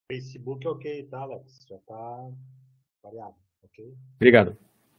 Facebook ok, tá, Alex? Já tá variado, ok? Obrigado.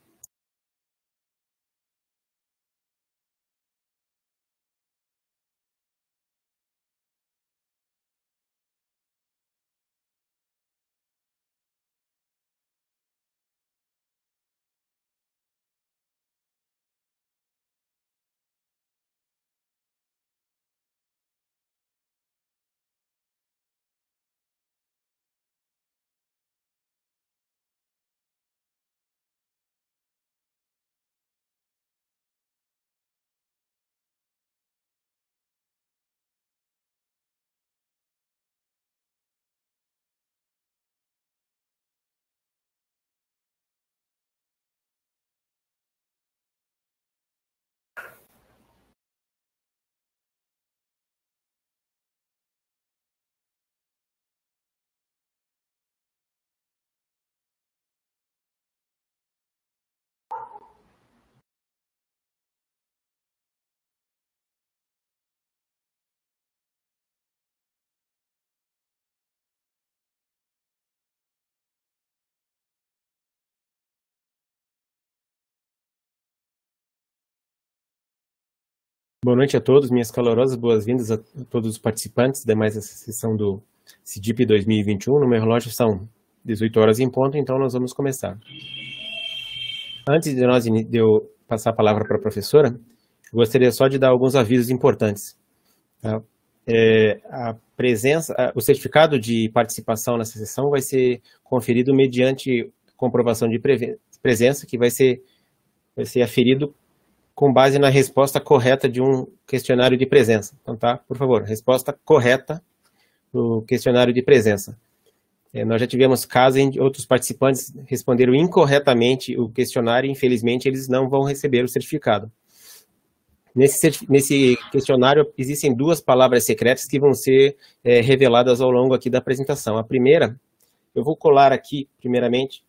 Boa noite a todos, minhas calorosas boas-vindas a todos os participantes de mais essa sessão do CIDIP 2021. No meu relógio são 18 horas em ponto, então nós vamos começar. Antes de eu passar a palavra para a professora, eu gostaria só de dar alguns avisos importantes. Tá? O certificado de participação nessa sessão vai ser conferido mediante comprovação de presença, que vai ser aferido com base na resposta correta de um questionário de presença. Então, tá? Por favor, resposta correta do questionário de presença. Nós já tivemos casos em que outros participantes responderam incorretamente o questionário e, infelizmente, eles não vão receber o certificado. Nesse questionário, existem duas palavras secretas que vão ser reveladas ao longo aqui da apresentação. A primeira, eu vou colar aqui, primeiramente,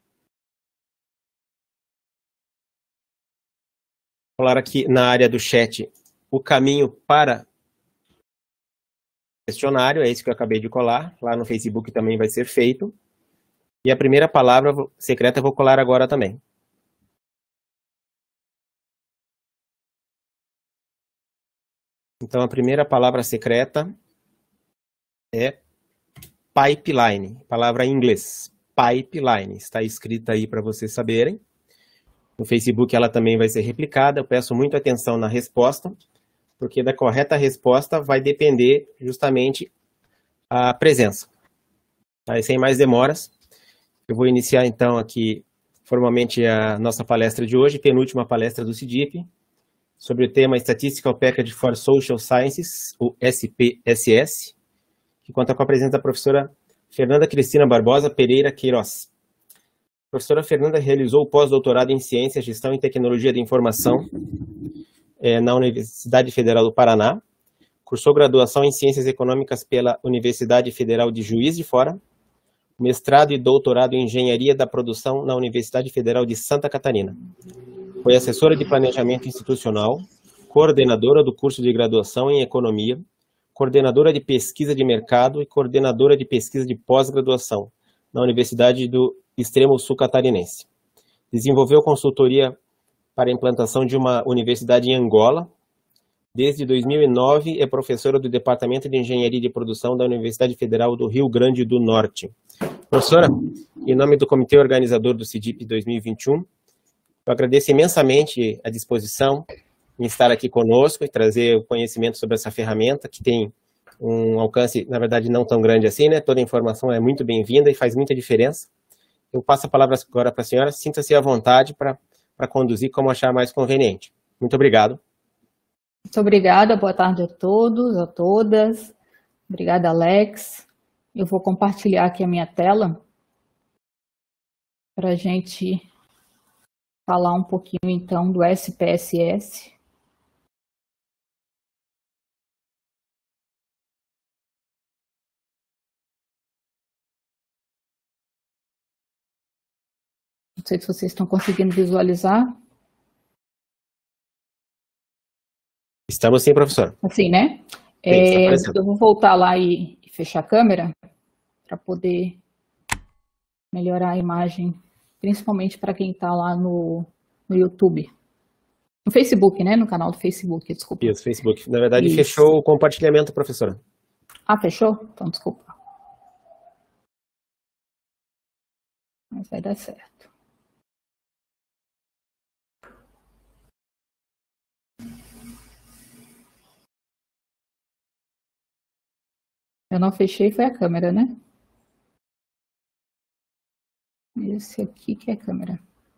colar aqui na área do chat o caminho para o questionário, é isso que eu acabei de colar, lá no Facebook também vai ser feito. E a primeira palavra secreta eu vou colar agora também. Então, a primeira palavra secreta é pipeline, palavra em inglês, pipeline, está escrita aí para vocês saberem. No Facebook ela também vai ser replicada, eu peço muita atenção na resposta, porque da correta resposta vai depender justamente a presença. Tá? E sem mais demoras, eu vou iniciar então aqui formalmente a nossa palestra de hoje, penúltima palestra do CIDIP, sobre o tema Statistical Package for Social Sciences, o SPSS, que conta com a presença da professora Fernanda Cristina Barbosa Pereira Queiroz. A professora Fernanda realizou o pós-doutorado em Ciência, Gestão e Tecnologia de Informação na Universidade Federal do Paraná, cursou graduação em Ciências Econômicas pela Universidade Federal de Juiz de Fora, mestrado e doutorado em Engenharia da Produção na Universidade Federal de Santa Catarina. Foi assessora de Planejamento Institucional, coordenadora do curso de graduação em Economia, coordenadora de Pesquisa de Mercado e coordenadora de Pesquisa de Pós-Graduação na Universidade do Extremo Sul Catarinense. Desenvolveu consultoria para a implantação de uma universidade em Angola. Desde 2009 é professora do Departamento de Engenharia de Produção da Universidade Federal do Rio Grande do Norte. Professora, em nome do comitê organizador do CIDIP 2021, eu agradeço imensamente a disposição em estar aqui conosco e trazer o conhecimento sobre essa ferramenta que tem um alcance, na verdade, não tão grande assim, né? Toda a informação é muito bem-vinda e faz muita diferença. Eu passo a palavra agora para a senhora, sinta-se à vontade para conduzir como achar mais conveniente. Muito obrigado. Muito obrigada, boa tarde a todos, a todas. Obrigada, Alex. Eu vou compartilhar aqui a minha tela para a gente falar um pouquinho, então, do SPSS. Não sei se vocês estão conseguindo visualizar. Estamos sim, professor. Assim, né? Eu vou voltar lá e fechar a câmera para poder melhorar a imagem, principalmente para quem está lá no YouTube. No Facebook, né? No canal do Facebook, desculpa. Isso, Facebook. Na verdade, Isso. fechou o compartilhamento, professora. Ah, fechou? Então, desculpa. Mas vai dar certo. Eu não fechei, foi a câmera, né? Esse aqui que é a câmera.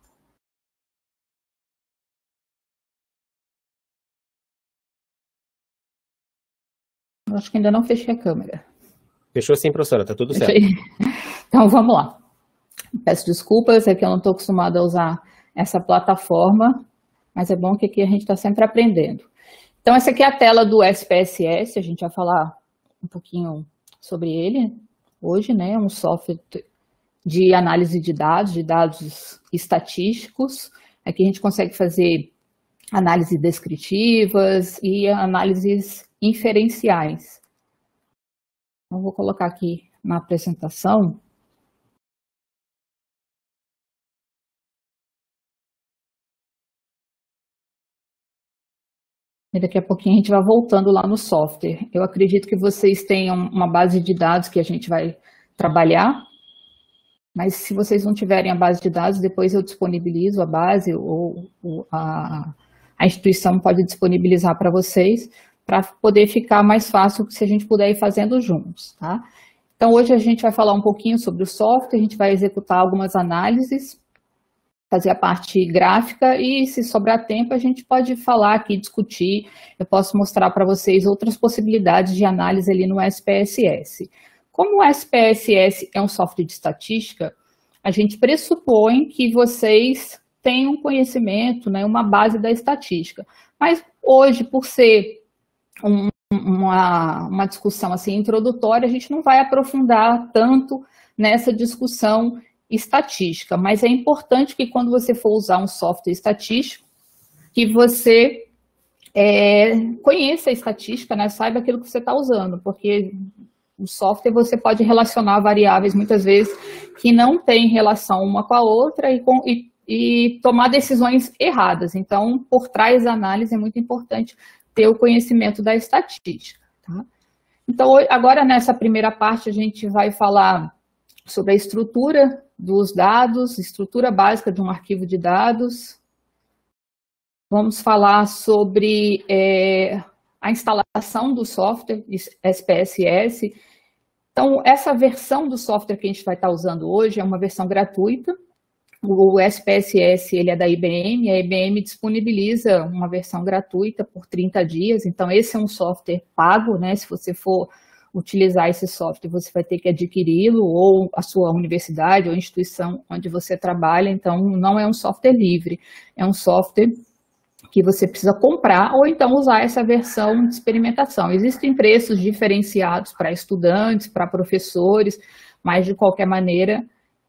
Eu acho que ainda não fechei a câmera. Fechou sim, professora, tá tudo certo. Fechei. Então, vamos lá. Peço desculpas, é que eu não estou acostumada a usar essa plataforma, mas é bom que aqui a gente está sempre aprendendo. Então, essa aqui é a tela do SPSS, a gente vai falar um pouquinho sobre ele hoje, né? É um software de análise de dados estatísticos. Aqui a gente consegue fazer análises descritivas e análises inferenciais. Então, vou colocar aqui na apresentação. E daqui a pouquinho a gente vai voltando lá no software. Eu acredito que vocês tenham uma base de dados que a gente vai trabalhar, mas se vocês não tiverem a base de dados, depois eu disponibilizo a base ou a instituição pode disponibilizar para vocês, para poder ficar mais fácil se a gente puder ir fazendo juntos, tá? Então, hoje a gente vai falar um pouquinho sobre o software, a gente vai executar algumas análises, fazer a parte gráfica e, se sobrar tempo, a gente pode falar aqui, discutir. Eu posso mostrar para vocês outras possibilidades de análise ali no SPSS. Como o SPSS é um software de estatística, a gente pressupõe que vocês tenham conhecimento, né, uma base da estatística. Mas hoje, por ser uma discussão assim introdutória, a gente não vai aprofundar tanto nessa discussão estatística, mas é importante que quando você for usar um software estatístico, que você conheça a estatística, né, saiba aquilo que você está usando, porque o software você pode relacionar variáveis muitas vezes que não têm relação uma com a outra e tomar decisões erradas. Então, por trás da análise é muito importante ter o conhecimento da estatística. Tá? Então, agora nessa primeira parte a gente vai falar sobre a estrutura dos dados, estrutura básica de um arquivo de dados. Vamos falar sobre a instalação do software SPSS. Então, essa versão do software que a gente vai estar usando hoje é uma versão gratuita. O SPSS ele é da IBM, a IBM disponibiliza uma versão gratuita por 30 dias, então esse é um software pago, né? Se você for utilizar esse software, você vai ter que adquiri-lo, ou a sua universidade ou instituição onde você trabalha, então não é um software livre, é um software que você precisa comprar ou então usar essa versão de experimentação. Existem preços diferenciados para estudantes, para professores, mas de qualquer maneira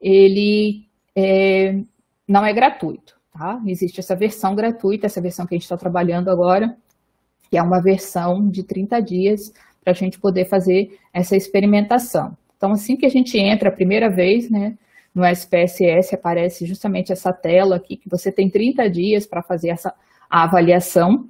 ele não é gratuito, tá? Existe essa versão gratuita, essa versão que a gente está trabalhando agora, que é uma versão de 30 dias para a gente poder fazer essa experimentação. Então, assim que a gente entra a primeira vez, né, no SPSS, aparece justamente essa tela aqui, que você tem 30 dias para fazer a avaliação,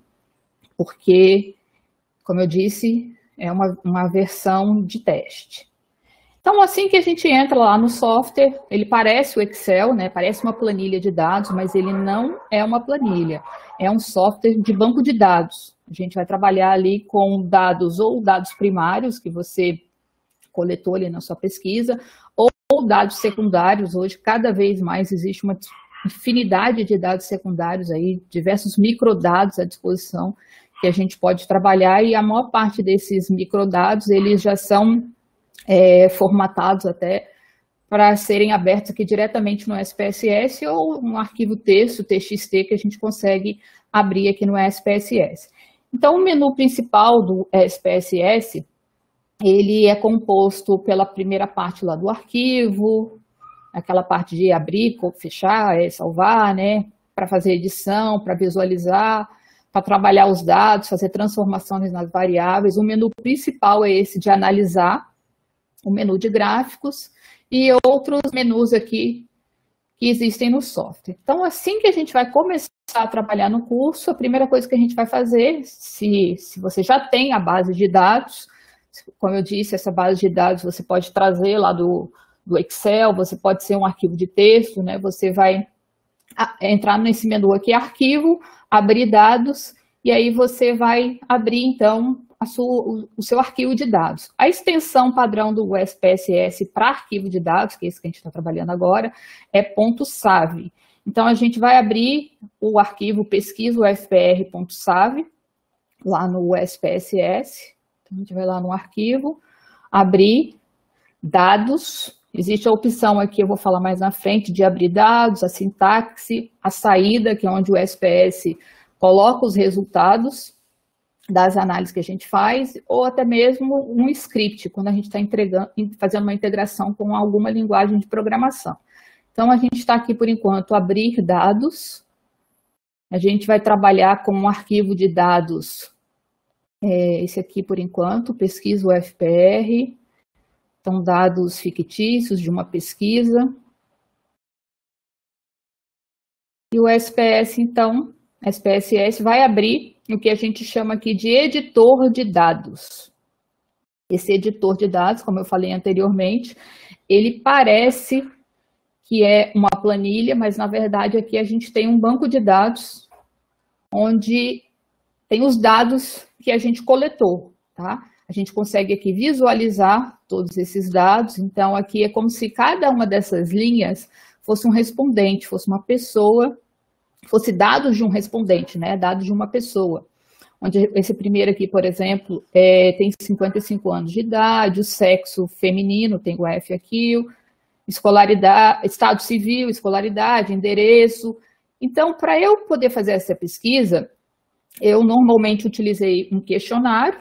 porque, como eu disse, é uma versão de teste. Então, assim que a gente entra lá no software, ele parece o Excel, né? Parece uma planilha de dados, mas ele não é uma planilha. É um software de banco de dados. A gente vai trabalhar ali com dados ou dados primários que você coletou ali na sua pesquisa, ou dados secundários. Hoje, cada vez mais, existe uma infinidade de dados secundários aí, diversos microdados à disposição que a gente pode trabalhar, e a maior parte desses microdados, eles já são formatados até para serem abertos aqui diretamente no SPSS ou um arquivo texto, TXT, que a gente consegue abrir aqui no SPSS. Então, o menu principal do SPSS, ele é composto pela primeira parte lá do arquivo, aquela parte de abrir, fechar, salvar, né, para fazer edição, para visualizar, para trabalhar os dados, fazer transformações nas variáveis. O menu principal é esse de analisar. o menu de gráficos e outros menus aqui que existem no software. Então, assim que a gente vai começar a trabalhar no curso, a primeira coisa que a gente vai fazer, se você já tem a base de dados, como eu disse, essa base de dados você pode trazer lá do Excel, você pode ser um arquivo de texto, né? Você vai entrar nesse menu aqui, arquivo, abrir dados, e aí você vai abrir, então, o seu arquivo de dados. A extensão padrão do SPSS para arquivo de dados, que é esse que a gente está trabalhando agora, é .sav. Então, a gente vai abrir o arquivo pesquisa UFPR.sav, lá no SPSS. Então, a gente vai lá no arquivo, abrir dados. Existe a opção aqui, eu vou falar mais na frente, de abrir dados, a sintaxe, a saída, que é onde o SPS coloca os resultados das análises que a gente faz, ou até mesmo um script, quando a gente está fazendo uma integração com alguma linguagem de programação. Então, a gente está aqui, por enquanto, abrir dados. A gente vai trabalhar com um arquivo de dados, esse aqui, por enquanto, pesquisa UFPR. Então, dados fictícios de uma pesquisa. E o SPS, então, SPSS vai abrir o que a gente chama aqui de editor de dados. Esse editor de dados, como eu falei anteriormente, ele parece que é uma planilha, mas na verdade aqui a gente tem um banco de dados onde tem os dados que a gente coletou, tá? A gente consegue aqui visualizar todos esses dados, então aqui é como se cada uma dessas linhas fosse um respondente, fosse uma pessoa, fosse dados de um respondente, né? Dados de uma pessoa. Onde esse primeiro aqui, por exemplo, tem 55 anos de idade, o sexo feminino, tem o F aqui, escolaridade, estado civil, escolaridade, endereço. Então, para eu poder fazer essa pesquisa, eu normalmente utilizei um questionário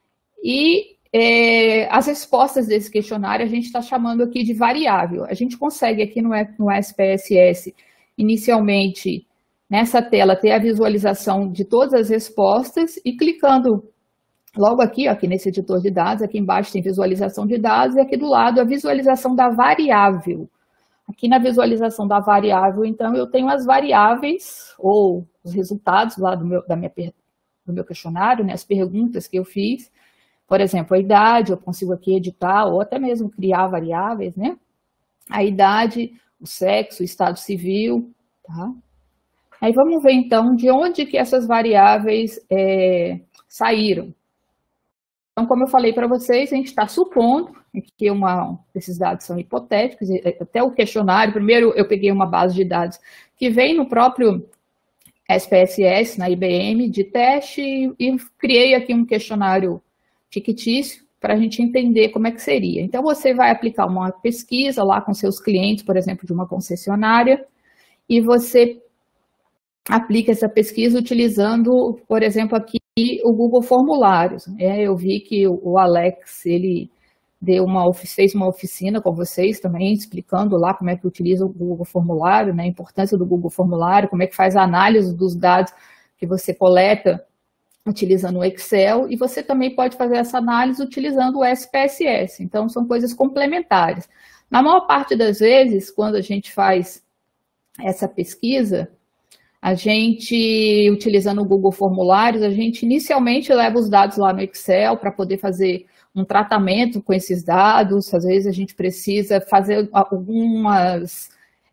e as respostas desse questionário a gente está chamando aqui de variável. A gente consegue aqui no SPSS, inicialmente, nessa tela, ter a visualização de todas as respostas e clicando logo aqui, ó, aqui nesse editor de dados, aqui embaixo tem visualização de dados e aqui do lado a visualização da variável. Aqui na visualização da variável, então, eu tenho as variáveis ou os resultados lá do meu questionário, né, as perguntas que eu fiz. Por exemplo, a idade, eu consigo aqui editar ou até mesmo criar variáveis, né? A idade, o sexo, o estado civil, tá? Aí vamos ver, então, de onde que essas variáveis saíram. Então, como eu falei para vocês, a gente está supondo que esses dados são hipotéticos, até o questionário, primeiro eu peguei uma base de dados que vem no próprio SPSS, na IBM, de teste, e criei aqui um questionário fictício para a gente entender como é que seria. Então, você vai aplicar uma pesquisa lá com seus clientes, por exemplo, de uma concessionária, e você aplica essa pesquisa utilizando, por exemplo, aqui o Google Formulários. Eu vi que o Alex, ele fez uma oficina com vocês também, explicando lá como é que utiliza o Google Formulário, né, a importância do Google Formulário, como é que faz a análise dos dados que você coleta utilizando o Excel, e você também pode fazer essa análise utilizando o SPSS. Então, são coisas complementares. Na maior parte das vezes, quando a gente faz essa pesquisa, a gente, utilizando o Google Formulários, a gente inicialmente leva os dados lá no Excel para poder fazer um tratamento com esses dados. Às vezes a gente precisa fazer algumas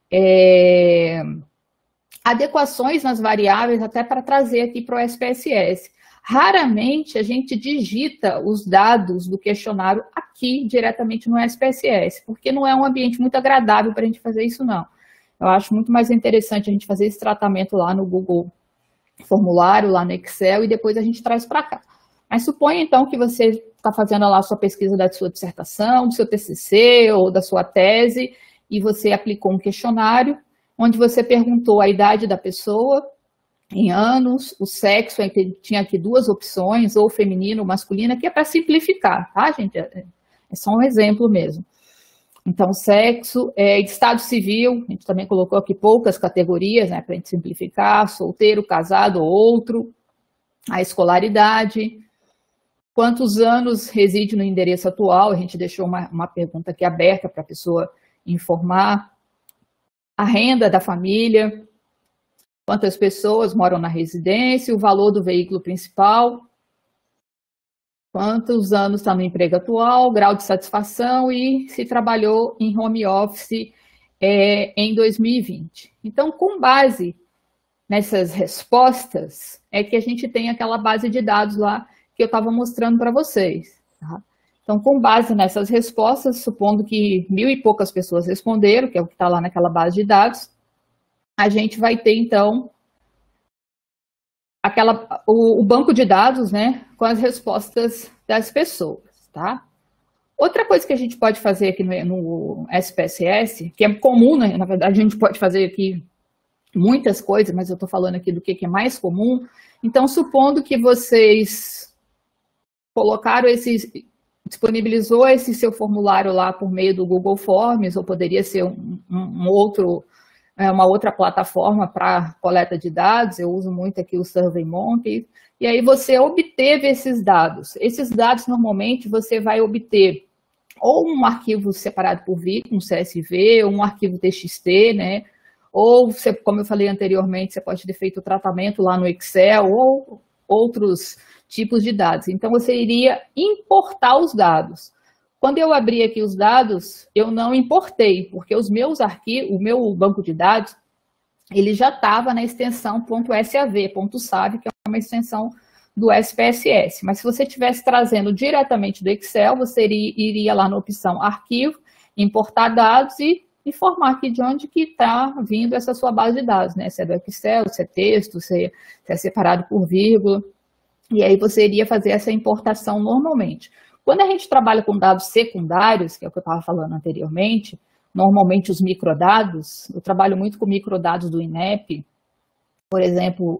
adequações nas variáveis até para trazer aqui para o SPSS. Raramente a gente digita os dados do questionário aqui diretamente no SPSS, porque não é um ambiente muito agradável para a gente fazer isso, não. Eu acho muito mais interessante a gente fazer esse tratamento lá no Google Formulário, lá no Excel, e depois a gente traz para cá. Mas suponha, então, que você está fazendo lá a sua pesquisa da sua dissertação, do seu TCC ou da sua tese, e você aplicou um questionário, onde você perguntou a idade da pessoa em anos, o sexo, tinha aqui duas opções, ou feminino ou masculino, que é para simplificar, tá, gente? É só um exemplo mesmo. Então, sexo, estado civil, a gente também colocou aqui poucas categorias, né, para a gente simplificar, solteiro, casado ou outro, a escolaridade, quantos anos reside no endereço atual, a gente deixou uma pergunta aqui aberta para a pessoa informar, a renda da família, quantas pessoas moram na residência, o valor do veículo principal, quantos anos está no emprego atual, grau de satisfação e se trabalhou em home office em 2020. Então, com base nessas respostas, é que a gente tem aquela base de dados lá que eu estava mostrando para vocês. Tá? Então, com base nessas respostas, supondo que 1.000 e poucas pessoas responderam, que é o que está lá naquela base de dados, a gente vai ter, então, o banco de dados, né, com as respostas das pessoas, tá? Outra coisa que a gente pode fazer aqui no SPSS, que é comum, né, na verdade, a gente pode fazer aqui muitas coisas, mas eu estou falando aqui do que é mais comum. Então, supondo que vocês colocaram disponibilizou esse seu formulário lá por meio do Google Forms, ou poderia ser uma outra plataforma para coleta de dados, eu uso muito aqui o SurveyMonkey, e aí você obteve esses dados. Esses dados, normalmente, você vai obter ou um arquivo separado por VIC, um CSV, ou um arquivo TXT, né? Ou, como eu falei anteriormente, você pode ter feito o tratamento lá no Excel, ou outros tipos de dados. Então, você iria importar os dados. Quando eu abri aqui os dados, eu não importei, porque os meus arquivos, o meu banco de dados, ele já estava na extensão .sav, que é uma extensão do SPSS. Mas se você estivesse trazendo diretamente do Excel, você iria lá na opção Arquivo, Importar Dados e informar aqui de onde que está vindo essa sua base de dados, né? Se é do Excel, se é texto, se é separado por vírgula. E aí você iria fazer essa importação normalmente. Quando a gente trabalha com dados secundários, que é o que eu estava falando anteriormente, normalmente os microdados, eu trabalho muito com microdados do INEP, por exemplo,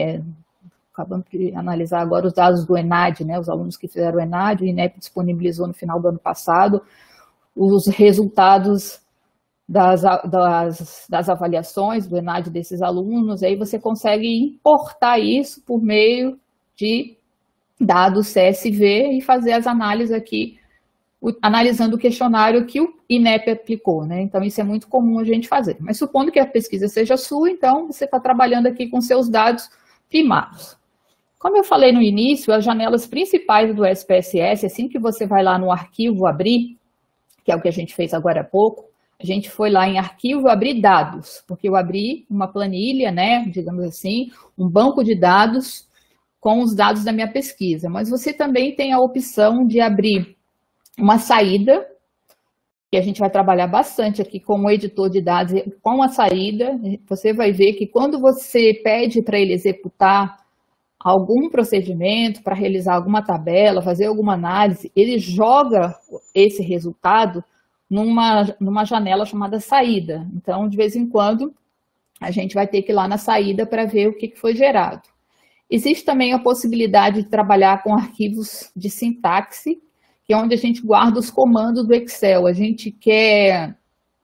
acabamos de analisar agora os dados do ENAD, né, os alunos que fizeram o ENAD, o INEP disponibilizou no final do ano passado os resultados das avaliações do ENAD desses alunos, aí você consegue importar isso por meio de dados CSV e fazer as análises aqui, analisando o questionário que o INEP aplicou, né? Então, isso é muito comum a gente fazer. Mas supondo que a pesquisa seja sua, então você está trabalhando aqui com seus dados primários. Como eu falei no início, as janelas principais do SPSS, assim que você vai lá no arquivo abrir, que é o que a gente fez agora há pouco, a gente foi lá em arquivo abrir dados, porque eu abri uma planilha, né, digamos assim, um banco de dados com os dados da minha pesquisa. Mas você também tem a opção de abrir uma saída, que a gente vai trabalhar bastante aqui com o editor de dados, com a saída, você vai ver que quando você pede para ele executar algum procedimento, para realizar alguma tabela, fazer alguma análise, ele joga esse resultado numa janela chamada saída. Então, de vez em quando, a gente vai ter que ir lá na saída para ver o que foi gerado. Existe também a possibilidade de trabalhar com arquivos de sintaxe, que é onde a gente guarda os comandos do Excel. A gente quer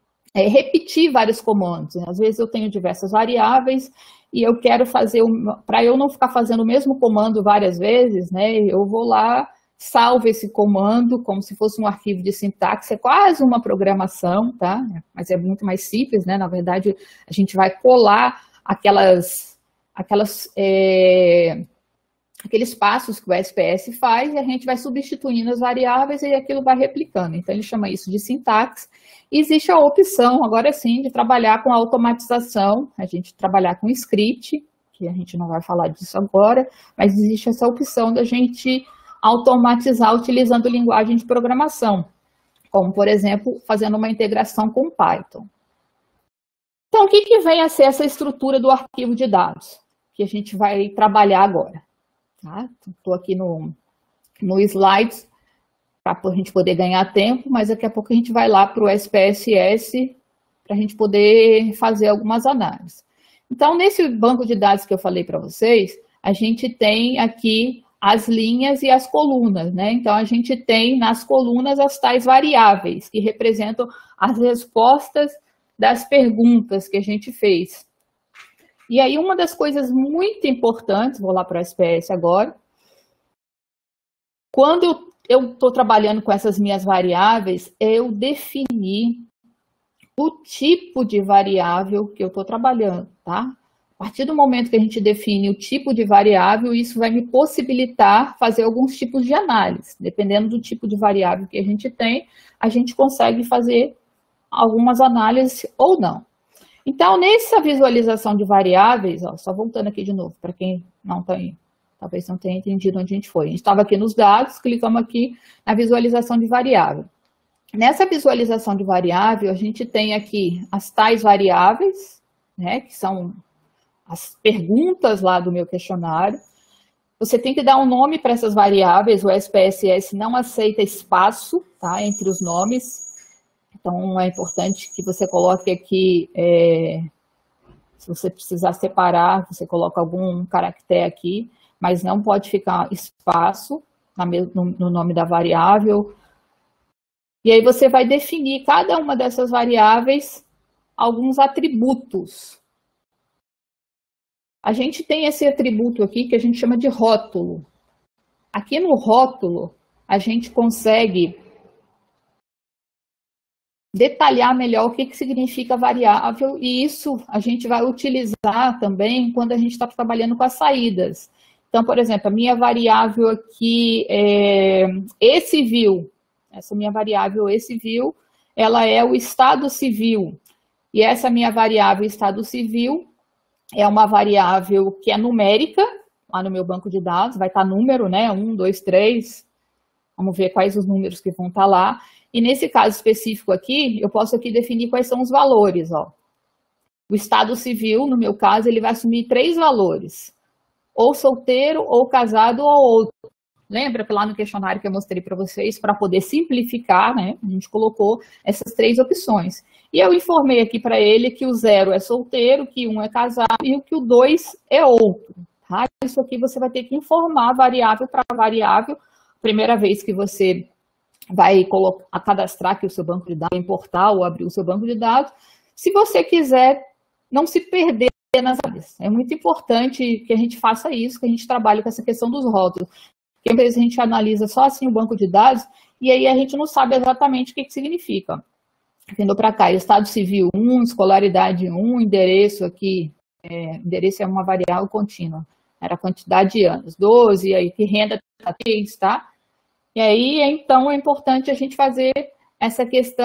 repetir vários comandos. Às vezes eu tenho diversas variáveis e eu quero fazer, para eu não ficar fazendo o mesmo comando várias vezes, né, eu vou lá, salvo esse comando como se fosse um arquivo de sintaxe, é quase uma programação, tá? Mas é muito mais simples, né? Na verdade, a gente vai colar aqueles passos que o SPS faz e a gente vai substituindo as variáveis e aquilo vai replicando. Então, ele chama isso de sintaxe. E existe a opção, agora sim, de trabalhar com automatização, a gente trabalhar com script, que a gente não vai falar disso agora, mas existe essa opção da gente automatizar utilizando linguagem de programação, como, por exemplo, fazendo uma integração com Python. Então, o que vem a ser essa estrutura do arquivo de dados que a gente vai trabalhar agora? Estou aqui no slides para a gente poder ganhar tempo, mas daqui a pouco a gente vai lá para o SPSS para a gente poder fazer algumas análises. Então, nesse banco de dados que eu falei para vocês, a gente tem aqui as linhas e as colunas, né? Então, a gente tem nas colunas as tais variáveis, que representam as respostas das perguntas que a gente fez. E aí, uma das coisas muito importantes, vou lá para o SPS agora, quando eu estou trabalhando com essas minhas variáveis, eu defini o tipo de variável que eu estou trabalhando, tá? A partir do momento que a gente define o tipo de variável, isso vai me possibilitar fazer alguns tipos de análise. Dependendo do tipo de variável que a gente consegue fazer algumas análises ou não. Então, nessa visualização de variáveis, ó, só voltando aqui de novo, para quem não tem, talvez não tenha entendido onde a gente foi. A gente estava aqui nos dados, clicamos aqui na visualização de variável. Nessa visualização de variável, a gente tem aqui as tais variáveis, né, que são as perguntas lá do meu questionário. Você tem que dar um nome para essas variáveis, o SPSS não aceita espaço, tá, entre os nomes. Então, é importante que você coloque aqui, se você precisar separar, você coloca algum caractere aqui, mas não pode ficar espaço no nome da variável. E aí você vai definir cada uma dessas variáveis alguns atributos. A gente tem esse atributo aqui que a gente chama de rótulo. Aqui no rótulo, a gente consegue detalhar melhor o que significa variável, e isso a gente vai utilizar também quando a gente está trabalhando com as saídas. Então, por exemplo, a minha variável aqui é e-civil. Essa minha variável e-civil, ela é o estado civil. E essa minha variável estado civil é uma variável que é numérica, lá no meu banco de dados, vai estar número, né? 1, 2, 3. Vamos ver quais os números que vão estar lá. E nesse caso específico aqui, eu posso aqui definir quais são os valores, ó. O estado civil, no meu caso, ele vai assumir 3 valores. Ou solteiro, ou casado, ou outro. Lembra que lá no questionário que eu mostrei para vocês, para poder simplificar, né? A gente colocou essas 3 opções. E eu informei aqui para ele que o 0 é solteiro, que 1 é casado e que o 2 é outro. Tá? Isso aqui você vai ter que informar variável para variável. Primeira vez que você vai cadastrar aqui o seu banco de dados, importar ou abrir o seu banco de dados. Se você quiser não se perder nas áreas. É muito importante que a gente faça isso, que a gente trabalhe com essa questão dos rótulos. Porque às vezes a gente analisa só assim o banco de dados e aí a gente não sabe exatamente o que significa. Vindo para cá, estado civil 1, escolaridade 1, endereço aqui, endereço é uma variável contínua, era a quantidade de anos, 12, aí que renda 3, tá? E aí, então, é importante a gente fazer essa questão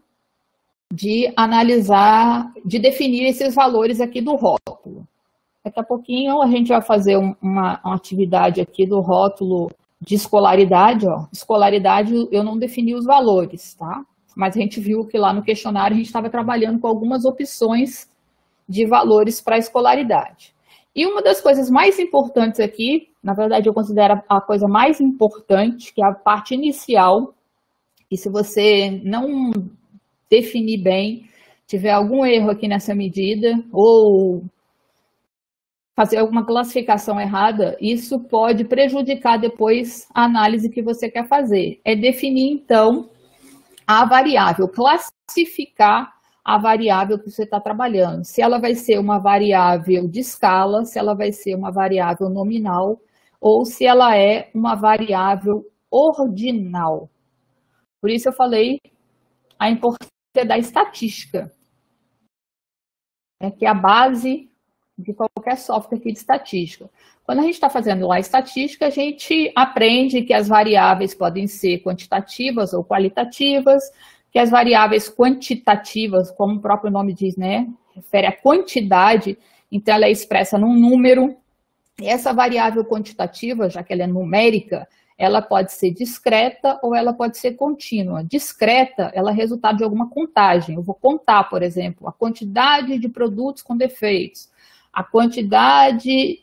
de analisar, de definir esses valores aqui do rótulo. Daqui a pouquinho a gente vai fazer uma atividade aqui do rótulo de escolaridade, ó. Escolaridade eu não defini os valores, tá? Mas a gente viu que lá no questionário a gente estava trabalhando com algumas opções de valores para a escolaridade. E uma das coisas mais importantes aqui, na verdade eu considero a coisa mais importante, que é a parte inicial, e se você não definir bem, tiver algum erro aqui nessa medida, ou fazer alguma classificação errada, isso pode prejudicar depois a análise que você quer fazer. É definir, então, a variável, classificar a variável que você está trabalhando. Se ela vai ser uma variável de escala, se ela vai ser uma variável nominal, ou se ela é uma variável ordinal. Por isso eu falei a importância da estatística, que é a base de qualquer software aqui de estatística. Quando a gente está fazendo lá estatística, a gente aprende que as variáveis podem ser quantitativas ou qualitativas, que as variáveis quantitativas, como o próprio nome diz, né, refere à quantidade, então ela é expressa num número. E essa variável quantitativa, já que ela é numérica, ela pode ser discreta ou ela pode ser contínua. Discreta, ela é resultado de alguma contagem. Eu vou contar, por exemplo, a quantidade de produtos com defeitos, a quantidade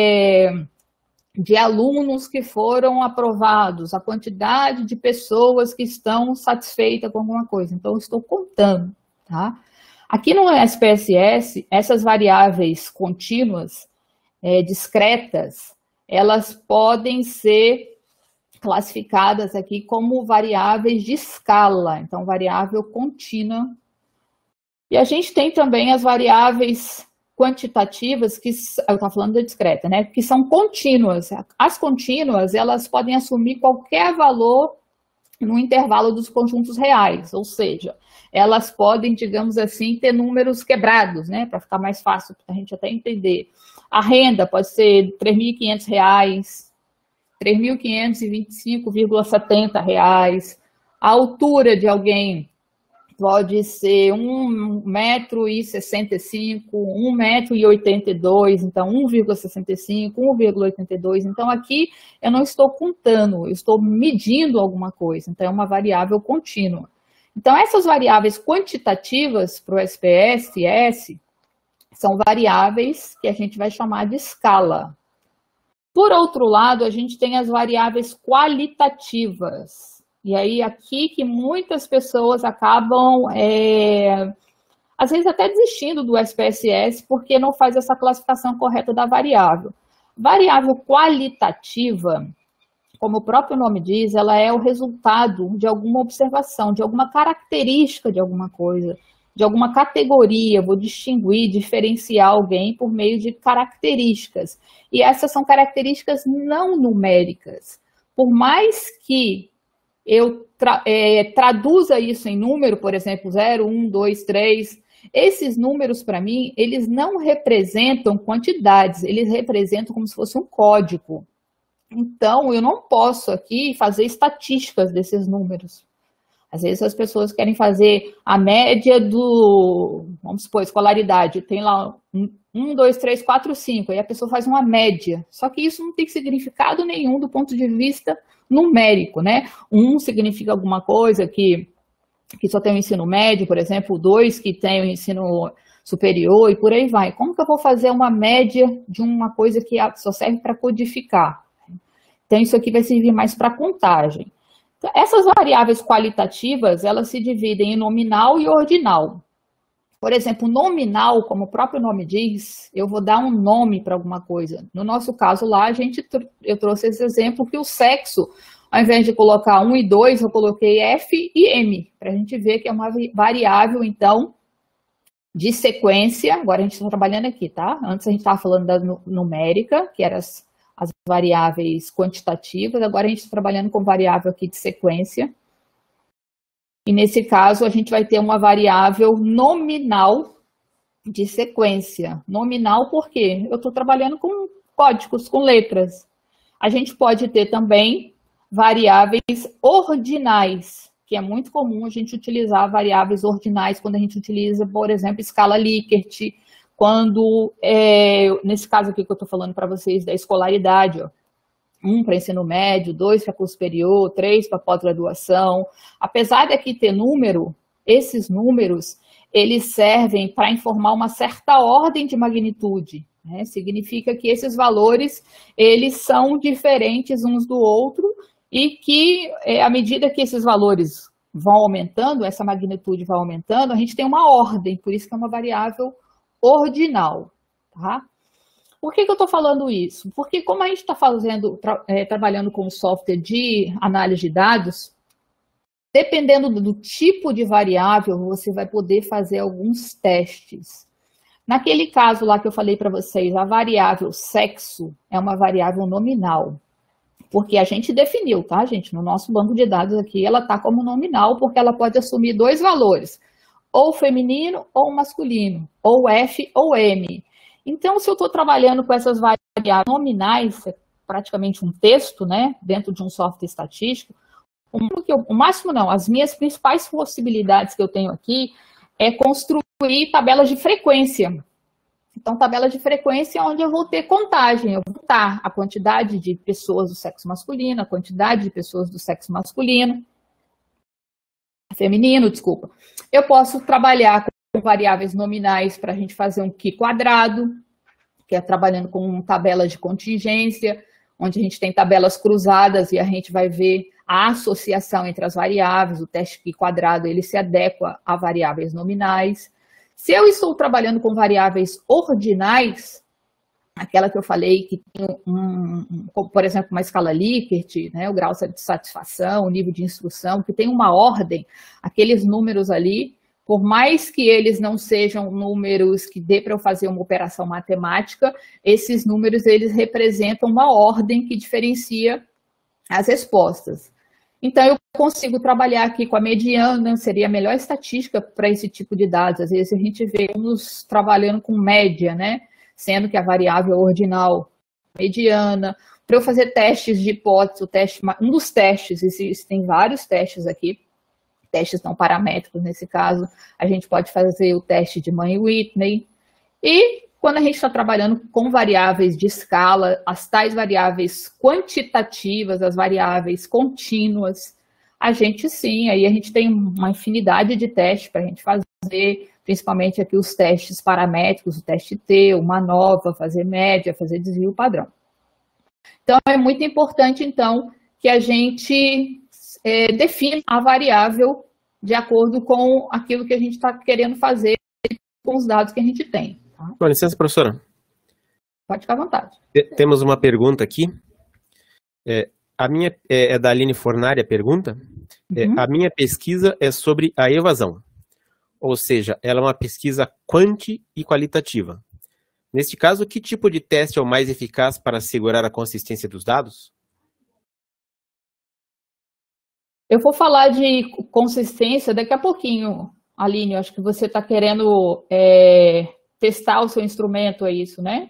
de alunos que foram aprovados, a quantidade de pessoas que estão satisfeitas com alguma coisa. Então, eu estou contando, tá? Aqui no SPSS, essas variáveis contínuas, discretas, elas podem ser classificadas aqui como variáveis de escala, então variável contínua. E a gente tem também as variáveis quantitativas, que eu estava falando da discreta, né? Que são contínuas. As contínuas, elas podem assumir qualquer valor no intervalo dos conjuntos reais, ou seja, elas podem, digamos assim, ter números quebrados, né? Para ficar mais fácil para a gente até entender. A renda pode ser R$ 3.500, R$ 3.525,70. A altura de alguém pode ser 1,65 m, 1,82 m, então 1,65, 1,82. Então, aqui eu não estou contando, eu estou medindo alguma coisa, então é uma variável contínua. Então, essas variáveis quantitativas para o SPSS são variáveis que a gente vai chamar de escala. Por outro lado, a gente tem as variáveis qualitativas. E aí, aqui que muitas pessoas acabam, às vezes, até desistindo do SPSS, porque não faz essa classificação correta da variável. Variável qualitativa, como o próprio nome diz, ela é o resultado de alguma observação, de alguma característica de alguma coisa, de alguma categoria. Vou distinguir, diferenciar alguém por meio de características. E essas são características não numéricas. Por mais que eu traduza isso em número, por exemplo, 0, 1, 2, 3, esses números, para mim, eles não representam quantidades, eles representam como se fosse um código. Então, eu não posso aqui fazer estatísticas desses números. Às vezes as pessoas querem fazer a média do, vamos supor, escolaridade, tem lá 1, 2, 3, 4, 5, aí a pessoa faz uma média. Só que isso não tem significado nenhum do ponto de vista numérico, né? 1 significa alguma coisa que só tem o ensino médio, por exemplo, 2 que tem o ensino superior e por aí vai. Como que eu vou fazer uma média de uma coisa que só serve para codificar? Então, isso aqui vai servir mais para contagem. Então, essas variáveis qualitativas, elas se dividem em nominal e ordinal. Por exemplo, nominal, como o próprio nome diz, eu vou dar um nome para alguma coisa. No nosso caso lá, eu trouxe esse exemplo que o sexo, ao invés de colocar 1 e 2, eu coloquei F e M, para a gente ver que é uma variável, então, de sequência. Agora a gente está trabalhando aqui, tá? Antes a gente estava falando da numérica, que eram as variáveis quantitativas, agora a gente está trabalhando com variável aqui de sequência. E nesse caso, a gente vai ter uma variável nominal de sequência. Nominal por quê? Eu estou trabalhando com códigos, com letras. A gente pode ter também variáveis ordinais, que é muito comum a gente utilizar variáveis ordinais quando a gente utiliza, por exemplo, escala Likert, quando, nesse caso aqui que eu estou falando para vocês da escolaridade, ó. 1 para ensino médio, 2 para curso superior, 3 para pós-graduação. Apesar de aqui ter número, esses números, eles servem para informar uma certa ordem de magnitude, né? Significa que esses valores, eles são diferentes uns do outro e que, à medida que esses valores vão aumentando, essa magnitude vai aumentando, a gente tem uma ordem, por isso que é uma variável ordinal, tá? Por que eu estou falando isso? Porque como a gente está trabalhando com software de análise de dados, dependendo do tipo de variável, você vai poder fazer alguns testes. Naquele caso lá que eu falei para vocês, a variável sexo é uma variável nominal, porque a gente definiu, tá, gente? No nosso banco de dados aqui, ela está como nominal, porque ela pode assumir 2 valores, ou feminino ou masculino, ou F ou M. Então, se eu estou trabalhando com essas variáveis nominais, é praticamente um texto, né, dentro de um software estatístico, o máximo não, as minhas principais possibilidades que eu tenho aqui é construir tabelas de frequência. Então, tabela de frequência é onde eu vou ter contagem, eu vou botar a quantidade de pessoas do sexo masculino, a quantidade de pessoas do sexo feminino, desculpa. Eu posso trabalhar com variáveis nominais para a gente fazer um Q quadrado, que é trabalhando com tabela de contingência, onde a gente tem tabelas cruzadas e a gente vai ver a associação entre as variáveis, o teste Q quadrado, ele se adequa a variáveis nominais. Se eu estou trabalhando com variáveis ordinais, aquela que eu falei que tem, por exemplo, uma escala Likert, né, o grau de satisfação, o nível de instrução, que tem uma ordem, aqueles números ali, Por mais que eles não sejam números que dê para eu fazer uma operação matemática, esses números eles representam uma ordem que diferencia as respostas. Então, eu consigo trabalhar aqui com a mediana, seria a melhor estatística para esse tipo de dados. Às vezes a gente vê uns trabalhando com média, né? Sendo que a variável ordinal mediana. Para eu fazer testes de hipótese, um dos testes, existem vários testes aqui, testes não paramétricos nesse caso, a gente pode fazer o teste de Mann-Whitney. E quando a gente está trabalhando com variáveis de escala, as tais variáveis quantitativas, as variáveis contínuas, a gente sim, aí a gente tem uma infinidade de testes para a gente fazer, principalmente aqui os testes paramétricos, o teste T, uma nova, fazer média, fazer desvio padrão. Então, é muito importante, então, que a gente defina a variável de acordo com aquilo que a gente está querendo fazer com os dados que a gente tem. Tá? Com licença, professora. Pode ficar à vontade. Temos uma pergunta aqui. A minha é da Aline Fornari, a pergunta. A minha pesquisa é sobre a evasão. Ou seja, ela é uma pesquisa quanti e qualitativa. Neste caso, que tipo de teste é o mais eficaz para assegurar a consistência dos dados? Eu vou falar de consistência daqui a pouquinho, Aline. Eu acho que você está querendo testar o seu instrumento, é isso, né?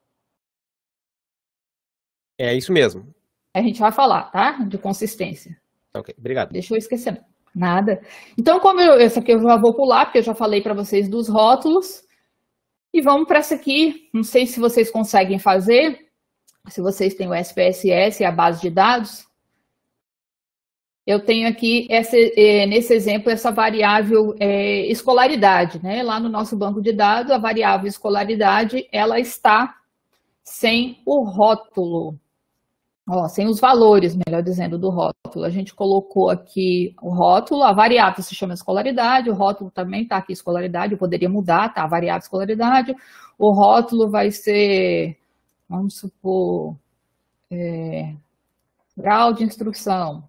É isso mesmo. A gente vai falar, tá? De consistência. Ok, obrigado. Deixa eu esquecer. Nada. Então, essa aqui eu já vou pular, porque eu já falei para vocês dos rótulos. E vamos para essa aqui. Não sei se vocês conseguem fazer. Se vocês têm o SPSS, a base de dados. Eu tenho aqui, nesse exemplo, essa variável escolaridade, né? Lá no nosso banco de dados, a variável escolaridade, ela está sem o rótulo. Sem os valores, melhor dizendo, do rótulo. A gente colocou aqui o rótulo, a variável se chama escolaridade, o rótulo também está aqui escolaridade, eu poderia mudar, tá? A variável escolaridade. O rótulo vai ser, vamos supor, grau de instrução.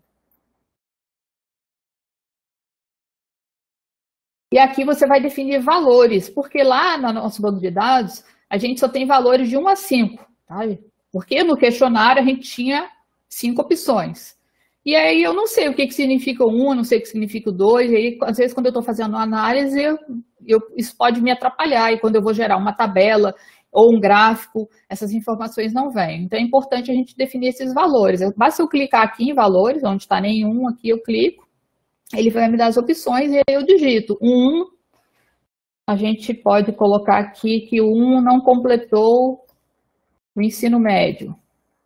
E aqui você vai definir valores, porque lá no nosso banco de dados, a gente só tem valores de 1 a 5, tá? Porque no questionário a gente tinha 5 opções. E aí eu não sei o que significa o 1, eu não sei o que significa o 2, e aí às vezes quando eu estou fazendo uma análise, isso pode me atrapalhar, e quando eu vou gerar uma tabela ou um gráfico, essas informações não vêm. Então é importante a gente definir esses valores. Basta eu clicar aqui em valores, onde está nenhum, aqui eu clico, ele vai me dar as opções e aí eu digito 1, a gente pode colocar aqui que o 1 não completou o ensino médio.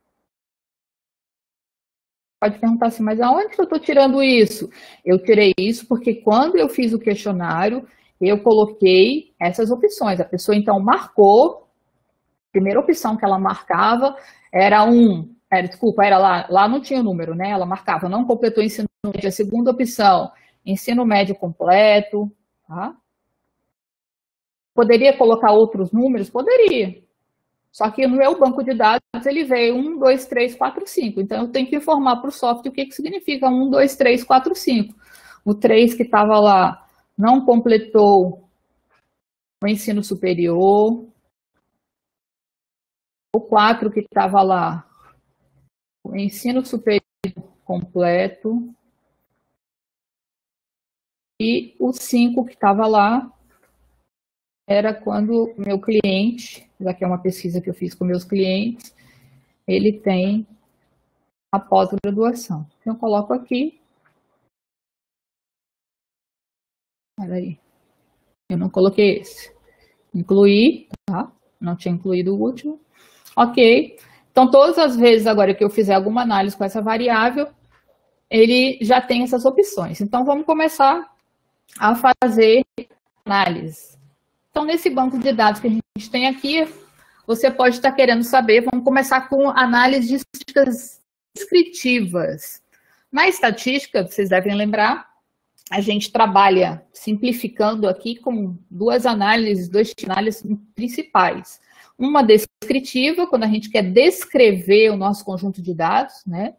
Pode perguntar assim, mas aonde que eu estou tirando isso? Eu tirei isso porque quando eu fiz o questionário, eu coloquei essas opções. A pessoa, então, marcou, a primeira opção que ela marcava era lá não tinha o número, né? Ela marcava, não completou o ensino médio. A segunda opção, ensino médio completo. Tá? Poderia colocar outros números? Poderia. Só que no meu banco de dados, ele veio 1, 2, 3, 4, 5. Então, eu tenho que informar para o software o que significa 1, 2, 3, 4, 5. O 3 que estava lá não completou o ensino superior. O 4 que estava lá, o ensino superior completo. E o 5 que estava lá era quando o meu cliente, já que é uma pesquisa que eu fiz com meus clientes, ele tem a pós-graduação. Então, eu coloco aqui. Olha aí. Eu não coloquei esse. Incluí, tá? Não tinha incluído o último. Ok. Então, todas as vezes agora que eu fizer alguma análise com essa variável, ele já tem essas opções. Então, vamos começar a fazer análise. Então, nesse banco de dados que a gente tem aqui, você pode estar querendo saber, vamos começar com análise de estatísticas descritivas. Na estatística, vocês devem lembrar, a gente trabalha simplificando aqui com duas análises principais. Uma descritiva, quando a gente quer descrever o nosso conjunto de dados, né?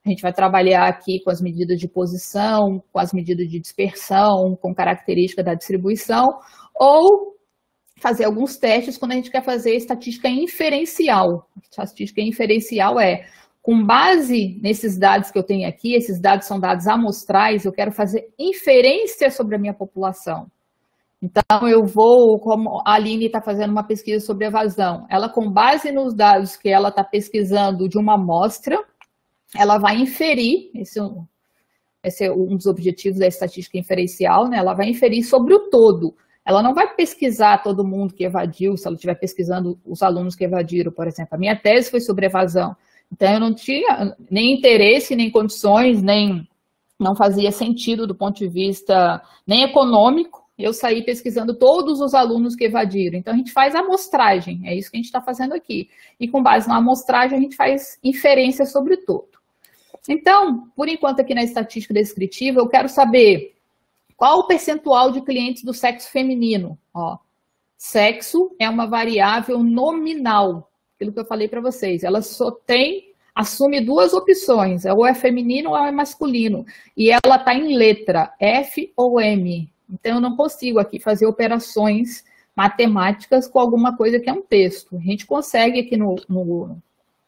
A gente vai trabalhar aqui com as medidas de posição, com as medidas de dispersão, com característica da distribuição, ou fazer alguns testes quando a gente quer fazer estatística inferencial. A estatística inferencial é, com base nesses dados que eu tenho aqui, esses dados são dados amostrais, eu quero fazer inferência sobre a minha população. Então, eu vou, como a Aline está fazendo uma pesquisa sobre evasão, ela, com base nos dados que ela está pesquisando de uma amostra, ela vai inferir, esse é um dos objetivos da estatística inferencial, né? Ela vai inferir sobre o todo. Ela não vai pesquisar todo mundo que evadiu, se ela estiver pesquisando os alunos que evadiram, por exemplo. A minha tese foi sobre evasão. Então, eu não tinha nem interesse, nem condições, não fazia sentido do ponto de vista nem econômico, eu saí pesquisando todos os alunos que evadiram. Então, a gente faz amostragem, é isso que a gente está fazendo aqui. E com base na amostragem, a gente faz inferência sobre o todo. Então, por enquanto aqui na estatística descritiva, eu quero saber qual o percentual de clientes do sexo feminino. Ó, sexo é uma variável nominal, aquilo que eu falei para vocês. Ela só assume duas opções, ou é feminino ou é masculino. E ela está em letra, F ou M. Então, eu não consigo aqui fazer operações matemáticas com alguma coisa que é um texto. A gente consegue aqui no